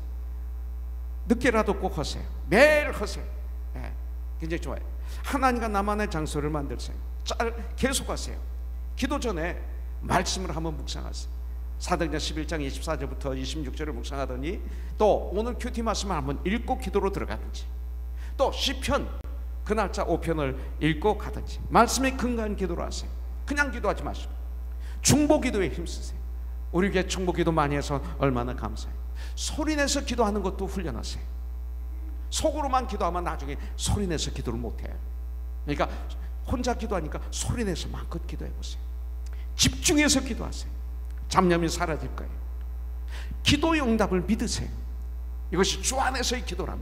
늦게라도 꼭 하세요. 매일 하세요. 예, 굉장히 좋아요. 하나님과 나만의 장소를 만들세요. 짤, 계속 하세요. 기도 전에 말씀을 한번 묵상하세요. 사도행전 십일 장 이십사 절부터 이십육 절을 묵상하더니 또 오늘 큐티 말씀을 한번 읽고 기도로 들어가든지 또 시편 그 날짜 오 편을 읽고 가든지 말씀에 근거한 기도를 하세요. 그냥 기도하지 마시고 중보 기도에 힘쓰세요. 우리 교회 중보 기도 많이 해서 얼마나 감사해요. 소리내서 기도하는 것도 훈련하세요. 속으로만 기도하면 나중에 소리내서 기도를 못해요. 그러니까 혼자 기도하니까 소리내서 마음껏 기도해보세요. 집중해서 기도하세요. 잡념이 사라질 거예요. 기도의 응답을 믿으세요. 이것이 주 안에서의 기도라면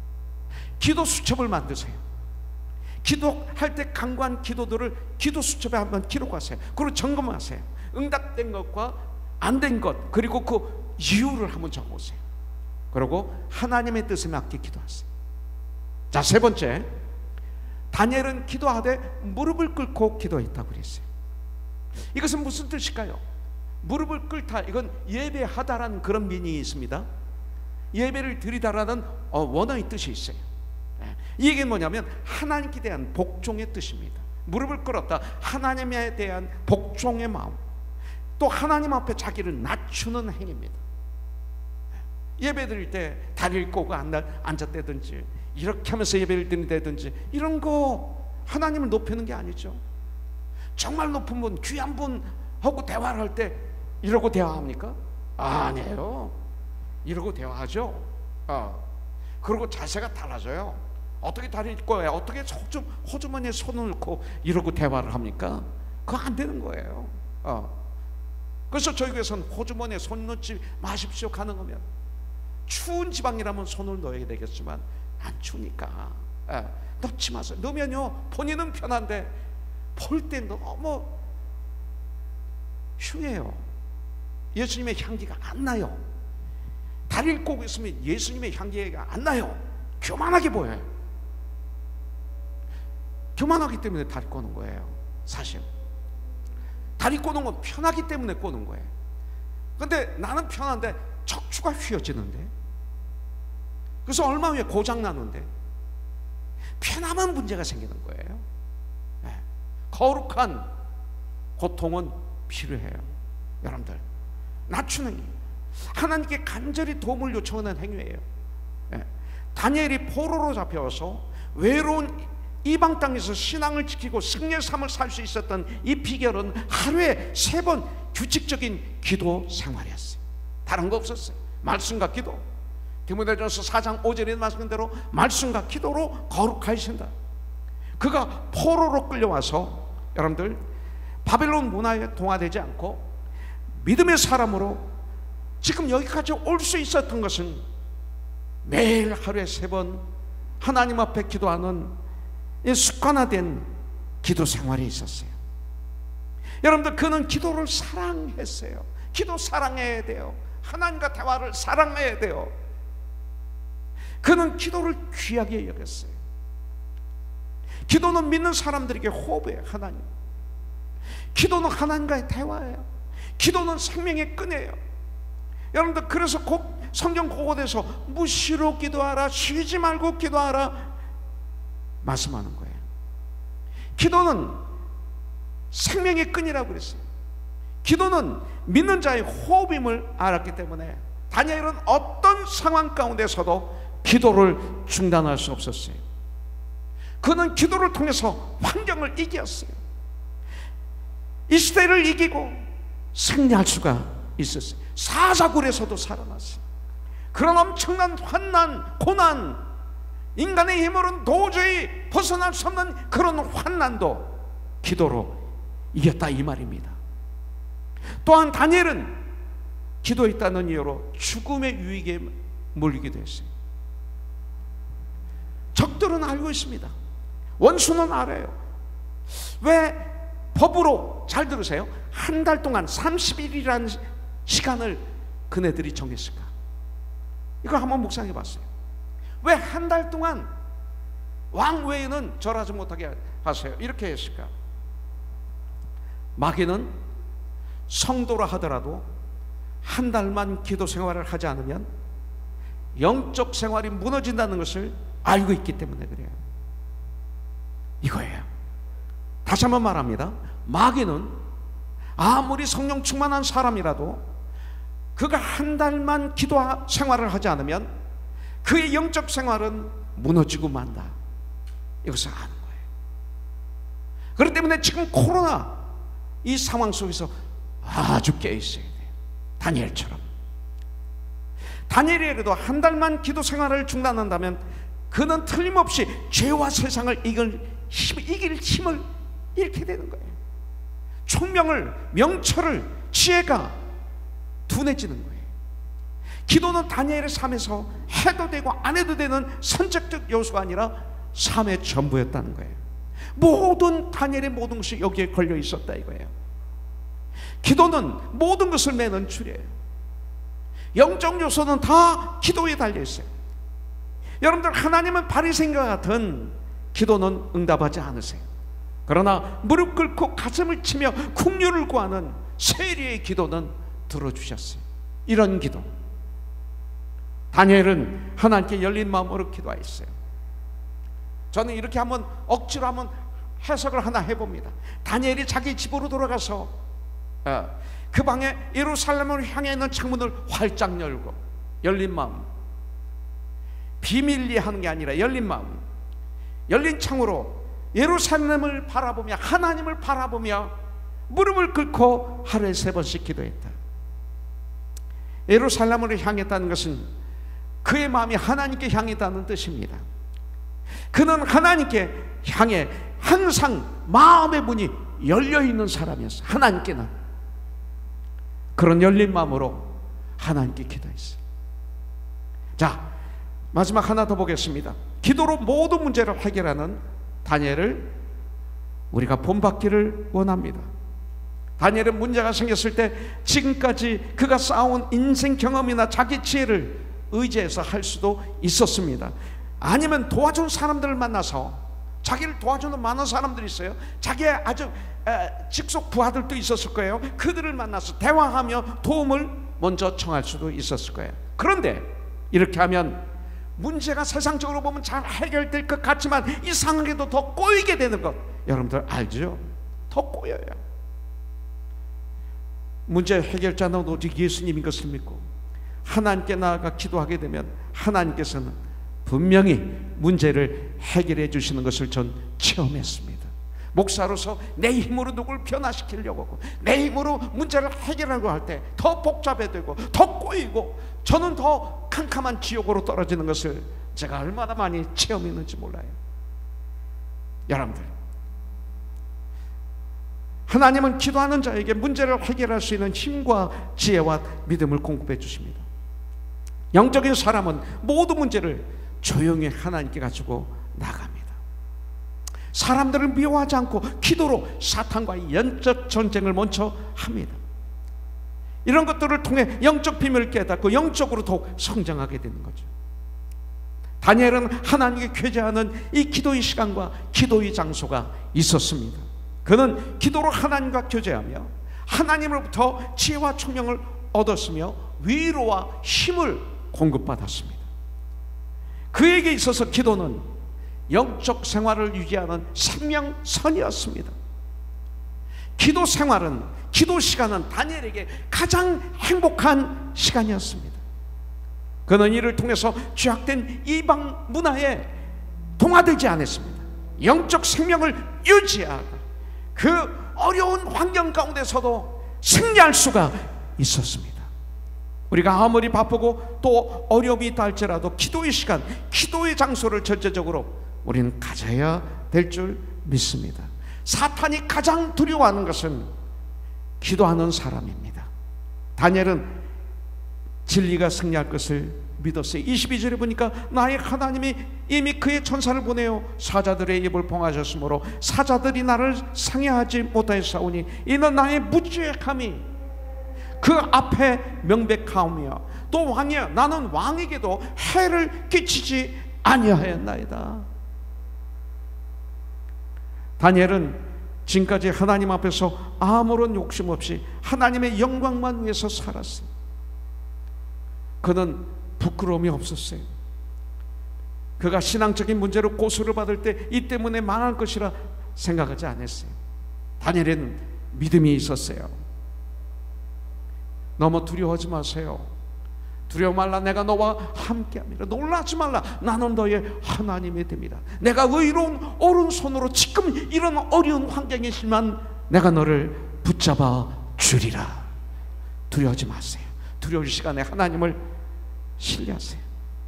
기도 수첩을 만드세요. 기도할 때 간구한 기도들을 기도 수첩에 한번 기록하세요. 그리고 점검하세요. 응답된 것과 안 된 것 그리고 그 이유를 한번 적어보세요. 그리고 하나님의 뜻에 맞게 기도하세요. 자, 세 번째, 다니엘은 기도하되 무릎을 꿇고 기도했다고 그랬어요. 이것은 무슨 뜻일까요? 무릎을 꿇다, 이건 예배하다라는 그런 미닝이 있습니다. 예배를 드리다라는 원어의 뜻이 있어요. 이 얘기는 뭐냐면 하나님께 대한 복종의 뜻입니다. 무릎을 꿇었다, 하나님에 대한 복종의 마음, 또 하나님 앞에 자기를 낮추는 행위입니다. 예배 드릴 때 다리를 꼬고 앉았다든지 이렇게 하면서 예배를 드린다든지 이런 거 하나님을 높이는 게 아니죠. 정말 높은 분, 귀한 분하고 대화를 할 때 이러고 대화합니까? 아니에요. 이러고 대화하죠. 어. 그리고 자세가 달라져요. 어떻게 다리를 꼬아요? 어떻게 호주, 호주머니에 손을 넣고 이러고 대화를 합니까? 그거 안 되는 거예요. 어. 그래서 저희 교회에서는 호주머니에 손 넣지 마십시오. 가능하면 추운 지방이라면 손을 넣어야 되겠지만 안 추우니까 예, 넣지 마세요. 넣으면요 본인은 편한데 볼 때 너무 흉해요. 예수님의 향기가 안 나요. 다리를 꼬고 있으면 예수님의 향기가 안 나요. 교만하게 보여요. 교만하기 때문에 다리 꼬는 거예요. 사실 다리 꼬는 건 편하기 때문에 꼬는 거예요. 근데 나는 편한데 척추가 휘어지는데, 그래서 얼마 후에 고장 나는데 편하면 문제가 생기는 거예요. 네. 거룩한 고통은 필요해요. 여러분들 낮추는 행위, 하나님께 간절히 도움을 요청하는 행위예요. 네. 다니엘이 포로로 잡혀와서 외로운 이방 땅에서 신앙을 지키고 승리의 삶을 살 수 있었던 이 비결은 하루에 세 번 규칙적인 기도 생활이었어요. 다른 거 없었어요. 말씀과 기도. 디모데전서 사 장 오 절에 말씀대로 말씀과 기도로 거룩하신다. 그가 포로로 끌려와서 여러분들 바벨론 문화에 동화되지 않고 믿음의 사람으로 지금 여기까지 올 수 있었던 것은 매일 하루에 세 번 하나님 앞에 기도하는 습관화된 기도 생활이 있었어요. 여러분들 그는 기도를 사랑했어요. 기도 사랑해야 돼요. 하나님과 대화를 사랑해야 돼요. 그는 기도를 귀하게 여겼어요. 기도는 믿는 사람들에게 호흡이에요. 하나님, 기도는 하나님과의 대화예요. 기도는 생명의 끈이에요. 여러분들 그래서 고, 성경 곳곳에서 무시로 기도하라, 쉬지 말고 기도하라 말씀하는 거예요. 기도는 생명의 끈이라고 그랬어요. 기도는 믿는 자의 호흡임을 알았기 때문에 다니엘은 어떤 상황 가운데서도 기도를 중단할 수 없었어요. 그는 기도를 통해서 환경을 이겼어요. 이 시대를 이기고 승리할 수가 있었어요. 사자굴에서도 살아났어요. 그런 엄청난 환난, 고난, 인간의 힘으로는 도저히 벗어날 수 없는 그런 환난도 기도로 이겼다 이 말입니다. 또한 다니엘은 기도했다는 이유로 죽음의 위기에 몰리기도 했어요. 적들은 알고 있습니다. 원수는 알아요. 왜 법으로, 잘 들으세요, 한 달 동안 삼십 일이라는 시간을 그네들이 정했을까? 이걸 한번 묵상해 봤어요. 왜 한 달 동안 왕 외에는 절하지 못하게 하세요? 이렇게 했을까? 마귀는 성도라 하더라도 한 달만 기도 생활을 하지 않으면 영적 생활이 무너진다는 것을 알고 있기 때문에 그래요. 이거예요. 다시 한번 말합니다. 마귀는 아무리 성령 충만한 사람이라도 그가 한 달만 기도 생활을 하지 않으면 그의 영적 생활은 무너지고 만다. 이것을 아는 거예요. 그렇기 때문에 지금 코로나 이 상황 속에서 아주 깨어 있어야 돼요. 다니엘처럼. 다니엘이라도 한 달만 기도 생활을 중단한다면 그는 틀림없이 죄와 세상을 이길, 힘, 이길 힘을 잃게 되는 거예요. 총명을, 명철을, 지혜가 둔해지는 거예요. 기도는 다니엘의 삶에서 해도 되고 안 해도 되는 선택적 요소가 아니라 삶의 전부였다는 거예요. 모든 다니엘의 모든 것이 여기에 걸려 있었다 이거예요. 기도는 모든 것을 매는 줄이에요. 영적 요소는 다 기도에 달려 있어요. 여러분들, 하나님은 바리새인과 같은 기도는 응답하지 않으세요. 그러나 무릎 꿇고 가슴을 치며 긍휼을 구하는 세리의 기도는 들어주셨어요. 이런 기도, 다니엘은 하나님께 열린 마음으로 기도했어요. 저는 이렇게 한번 억지로 한번 해석을 하나 해봅니다. 다니엘이 자기 집으로 돌아가서 그 방에 예루살렘을 향해 있는 창문을 활짝 열고, 열린 마음, 비밀리 하는 게 아니라 열린 마음, 열린 창으로 예루살렘을 바라보며 하나님을 바라보며 무릎을 꿇고 하루에 세 번씩 기도했다. 예루살렘을 향했다는 것은 그의 마음이 하나님께 향했다는 뜻입니다. 그는 하나님께 향해 항상 마음의 문이 열려있는 사람이었어요. 하나님께는 그런 열린 마음으로 하나님께 기도했어요. 자, 마지막 하나 더 보겠습니다. 기도로 모든 문제를 해결하는 다니엘을 우리가 본받기를 원합니다. 다니엘은 문제가 생겼을 때 지금까지 그가 쌓아온 인생 경험이나 자기 지혜를 의지해서 할 수도 있었습니다. 아니면 도와준 사람들을 만나서, 자기를 도와주는 많은 사람들이 있어요. 자기의 아주 에, 직속 부하들도 있었을 거예요. 그들을 만나서 대화하며 도움을 먼저 청할 수도 있었을 거예요. 그런데 이렇게 하면 문제가 세상적으로 보면 잘 해결될 것 같지만 이상하게도 더 꼬이게 되는 것, 여러분들 알죠? 더 꼬여요. 문제 해결자는 오직 예수님인 것을 믿고 하나님께 나아가 기도하게 되면 하나님께서는 분명히 문제를 해결해 주시는 것을 전 체험했습니다. 목사로서 내 힘으로 누굴 변화시키려고 하고 내 힘으로 문제를 해결하려고 할 때 더 복잡해지고 더 꼬이고 저는 더 캄캄한 지옥으로 떨어지는 것을 제가 얼마나 많이 체험했는지 몰라요. 여러분들, 하나님은 기도하는 자에게 문제를 해결할 수 있는 힘과 지혜와 믿음을 공급해 주십니다. 영적인 사람은 모든 문제를 조용히 하나님께 가지고 나갑니다. 사람들을 미워하지 않고 기도로 사탄과의 영적 전쟁을 먼저 합니다. 이런 것들을 통해 영적 비밀을 깨닫고 영적으로 더욱 성장하게 되는 거죠. 다니엘은 하나님께 교제하는 이 기도의 시간과 기도의 장소가 있었습니다. 그는 기도로 하나님과 교제하며 하나님으로부터 지혜와 총명을 얻었으며 위로와 힘을 공급받았습니다. 그에게 있어서 기도는 영적 생활을 유지하는 생명선이었습니다. 기도 생활은, 기도 시간은 다니엘에게 가장 행복한 시간이었습니다. 그는 이를 통해서 죄악된 이방 문화에 동화되지 않았습니다. 영적 생명을 유지하고 그 어려운 환경 가운데서도 승리할 수가 있었습니다. 우리가 아무리 바쁘고 또 어려움이 있다 할지라도 기도의 시간, 기도의 장소를 절대적으로 우리는 가져야 될 줄 믿습니다. 사탄이 가장 두려워하는 것은 기도하는 사람입니다. 다니엘은 진리가 승리할 것을 믿었어요. 이십이 절에 보니까 나의 하나님이 이미 그의 천사를 보내어 사자들의 입을 봉하셨으므로 사자들이 나를 상해하지 못하였사오니 이는 나의 무죄함이 그 앞에 명백하오며 또 왕이여 나는 왕에게도 해를 끼치지 아니하였나이다. 다니엘은 지금까지 하나님 앞에서 아무런 욕심 없이 하나님의 영광만 위해서 살았어요. 그는 부끄러움이 없었어요. 그가 신앙적인 문제로 고소를 받을 때 이 때문에 망할 것이라 생각하지 않았어요. 다니엘에는 믿음이 있었어요. 너무 두려워하지 마세요. 두려워 말라. 내가 너와 함께합니다. 놀라지 말라. 나는 너의 하나님이 됩니다. 내가 의로운 오른손으로 지금 이런 어려운 환경이지만 내가 너를 붙잡아 주리라. 두려워하지 마세요. 두려울 시간에 하나님을 신뢰하세요.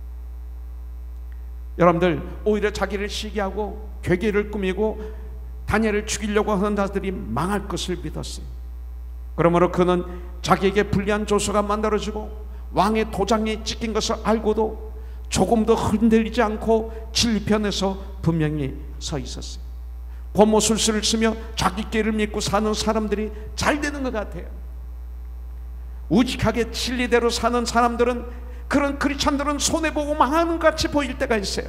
여러분들 오히려 자기를 시기하고 괴계를 꾸미고 다니엘을 죽이려고 하는 자들이 망할 것을 믿었어요. 그러므로 그는 자기에게 불리한 조서가 만들어지고 왕의 도장이 찍힌 것을 알고도 조금도 흔들리지 않고 진리편에서 분명히 서 있었어요. 권모술수를 쓰며 자기 길을 믿고 사는 사람들이 잘 되는 것 같아요. 우직하게 진리대로 사는 사람들은, 그런 크리스찬들은 손해보고 망하는 것 같이 보일 때가 있어요.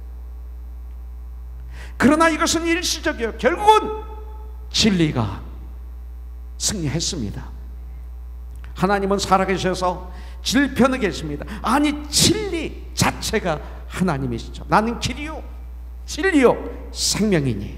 그러나 이것은 일시적이에요. 결국은 진리가 승리했습니다. 하나님은 살아계셔서 진리편에 계십니다. 아니 진리 자체가 하나님이시죠. 나는 길이요 진리요 생명이니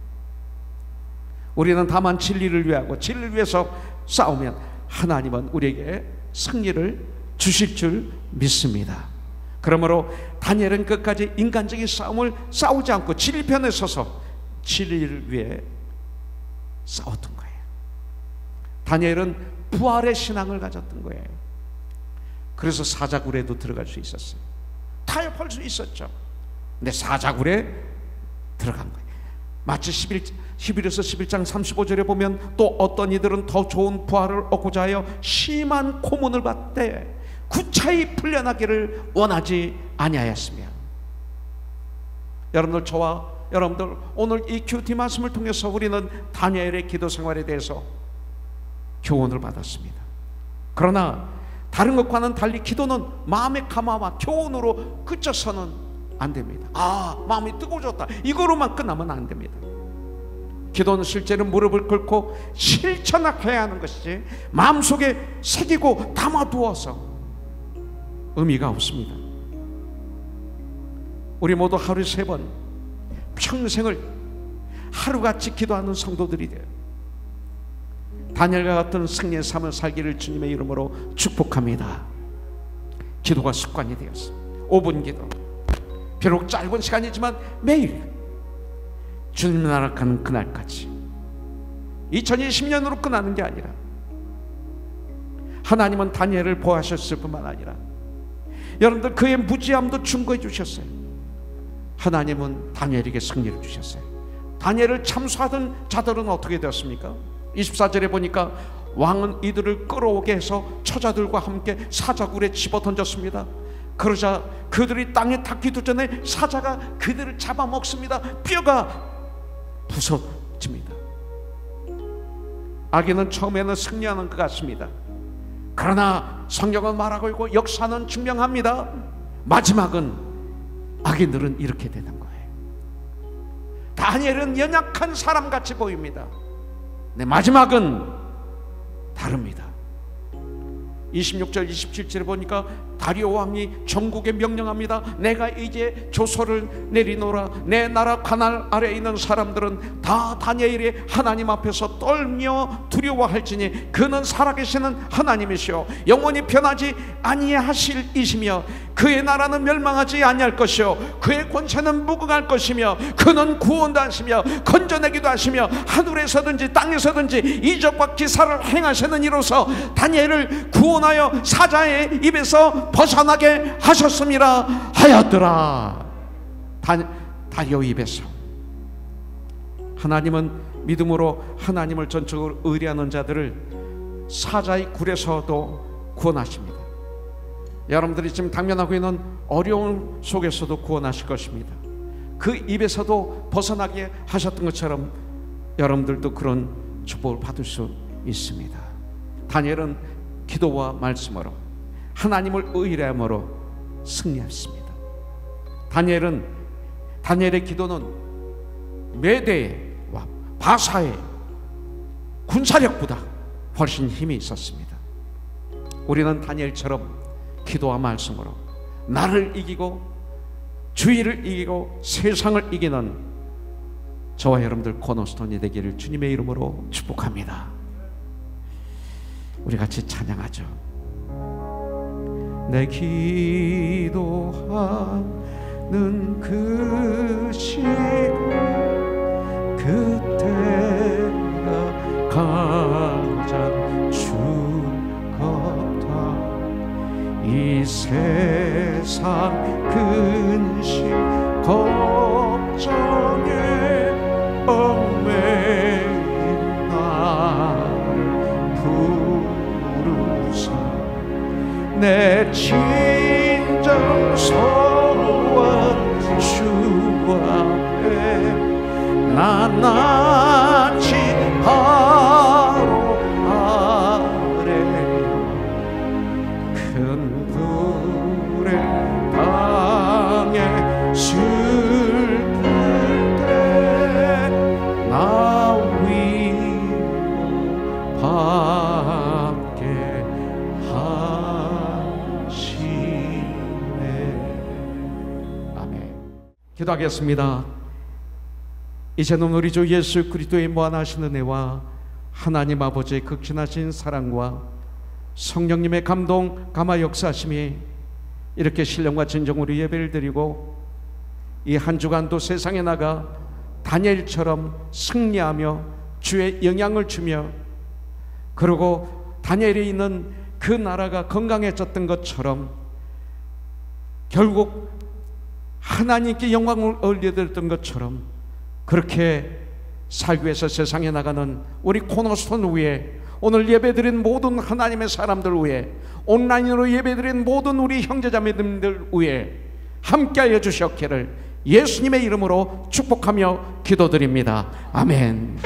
우리는 다만 진리를 위하고 진리를 위해서 싸우면 하나님은 우리에게 승리를 주실 줄 믿습니다. 그러므로 다니엘은 끝까지 인간적인 싸움을 싸우지 않고 진리편에 서서 진리를 위해 싸웠던 거예요. 다니엘은 부활의 신앙을 가졌던 거예요. 그래서 사자굴에도 들어갈 수 있었어요. 타협할 수 있었죠. 근데 사자굴에 들어간 거예요. 마치 십일에서 십일 장 삼십오 절에 보면 또 어떤 이들은 더 좋은 부활을 얻고자 하여 심한 고문을 받되 구차히 풀려나기를 원하지 아니하였으며. 여러분들, 저와 여러분들 오늘 이 큐티 말씀을 통해서 우리는 다니엘의 기도 생활에 대해서 교훈을 받았습니다. 그러나 다른 것과는 달리 기도는 마음의 감화와 교훈으로 그쳐서는 안 됩니다. 아, 마음이 뜨거워졌다, 이거로만 끝나면 안 됩니다. 기도는 실제로 무릎을 꿇고 실천해야 하는 것이지 마음속에 새기고 담아두어서 의미가 없습니다. 우리 모두 하루에 세 번 평생을 하루같이 기도하는 성도들이 돼요. 다니엘과 같은 승리의 삶을 살기를 주님의 이름으로 축복합니다. 기도가 습관이 되었습니다. 오 분 기도, 비록 짧은 시간이지만 매일 주님 나라 가는 그날까지, 이천이십 년으로 끝나는 게 아니라 하나님은 다니엘을 보호하셨을 뿐만 아니라 여러분들 그의 무지함도 증거해 주셨어요. 하나님은 다니엘에게 승리를 주셨어요. 다니엘을 참수하던 자들은 어떻게 되었습니까? 이십사 절에 보니까 왕은 이들을 끌어오게 해서 처자들과 함께 사자굴에 집어던졌습니다. 그러자 그들이 땅에 닿기도 전에 사자가 그들을 잡아먹습니다. 뼈가 부서집니다. 악인은 처음에는 승리하는 것 같습니다. 그러나 성경은 말하고 있고 역사는 증명합니다. 마지막은 악인들은 이렇게 되는 거예요. 다니엘은 연약한 사람같이 보입니다. 네, 마지막은 다릅니다. 이십육 절 이십칠 절에 보니까 다리오 왕이 전국에 명령합니다. 내가 이제 조서를 내리노라. 내 나라 관할 아래에 있는 사람들은 다 다니엘이 하나님 앞에서 떨며 두려워할지니 그는 살아계시는 하나님이시오 영원히 변하지 아니하실 이시며 그의 나라는 멸망하지 아니할 것이요 그의 권세는 무궁할 것이며 그는 구원도 하시며 건져내기도 하시며 하늘에서든지 땅에서든지 이적과 기사를 행하시는 이로서 다니엘을 구원하여 사자의 입에서 벗어나게 하셨습니다 하였더라. 다, 다리오 입에서. 하나님은 믿음으로 하나님을 전적으로 의뢰하는 자들을 사자의 굴에서도 구원하십니다. 여러분들이 지금 당면하고 있는 어려움 속에서도 구원하실 것입니다. 그 입에서도 벗어나게 하셨던 것처럼 여러분들도 그런 축복을 받을 수 있습니다. 다니엘은 기도와 말씀으로 하나님을 의뢰함으로 승리했습니다. 다니엘은 다니엘의 기도는 메대와 바사의 군사력보다 훨씬 힘이 있었습니다. 우리는 다니엘처럼 기도와 말씀으로 나를 이기고 주의를 이기고 세상을 이기는 저와 여러분들 코너스톤이 되기를 주님의 이름으로 축복합니다. 우리 같이 찬양하죠. 내 기도하는 그 시간 그때가 가장 즐겁다. 이 세상 근심 걱정에 얽매인 나를 부르사 내 진정서와 주 앞에 낱낱이 바로 아래요 큰 불의 방에 슬플 때 나 위로 함께 하시네. 아멘. 기도하겠습니다. 이제는 우리 주 예수 그리스도의 무한하신 은혜와 하나님 아버지의 극진하신 사랑과 성령님의 감동 감화 역사하심이 이렇게 신령과 진정으로 예배를 드리고 이 한 주간도 세상에 나가 다니엘처럼 승리하며 주의 영향을 주며 그리고 다니엘이 있는 그 나라가 건강해졌던 것처럼 결국 하나님께 영광을 올려드렸던 것처럼 그렇게 살기 위해서 세상에 나가는 우리 코너스톤 위에 오늘 예배드린 모든 하나님의 사람들 위에 온라인으로 예배드린 모든 우리 형제자매들 위에 함께하여 주셨기를 예수님의 이름으로 축복하며 기도드립니다. 아멘.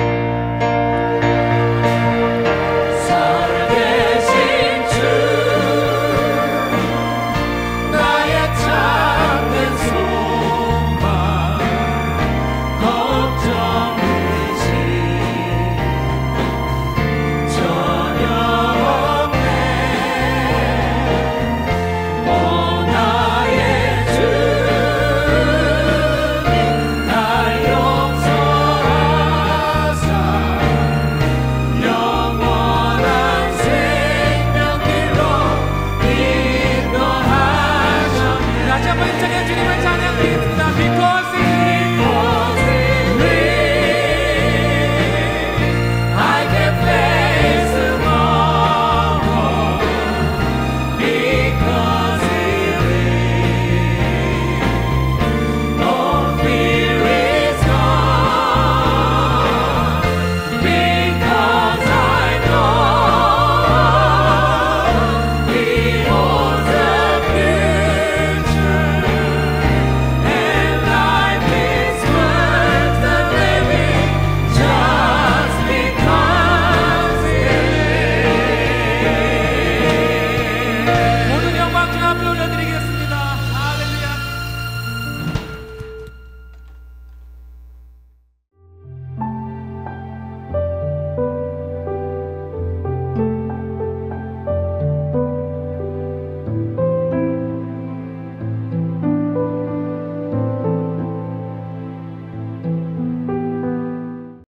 모든 영광 주 앞에 올려드리겠습니다.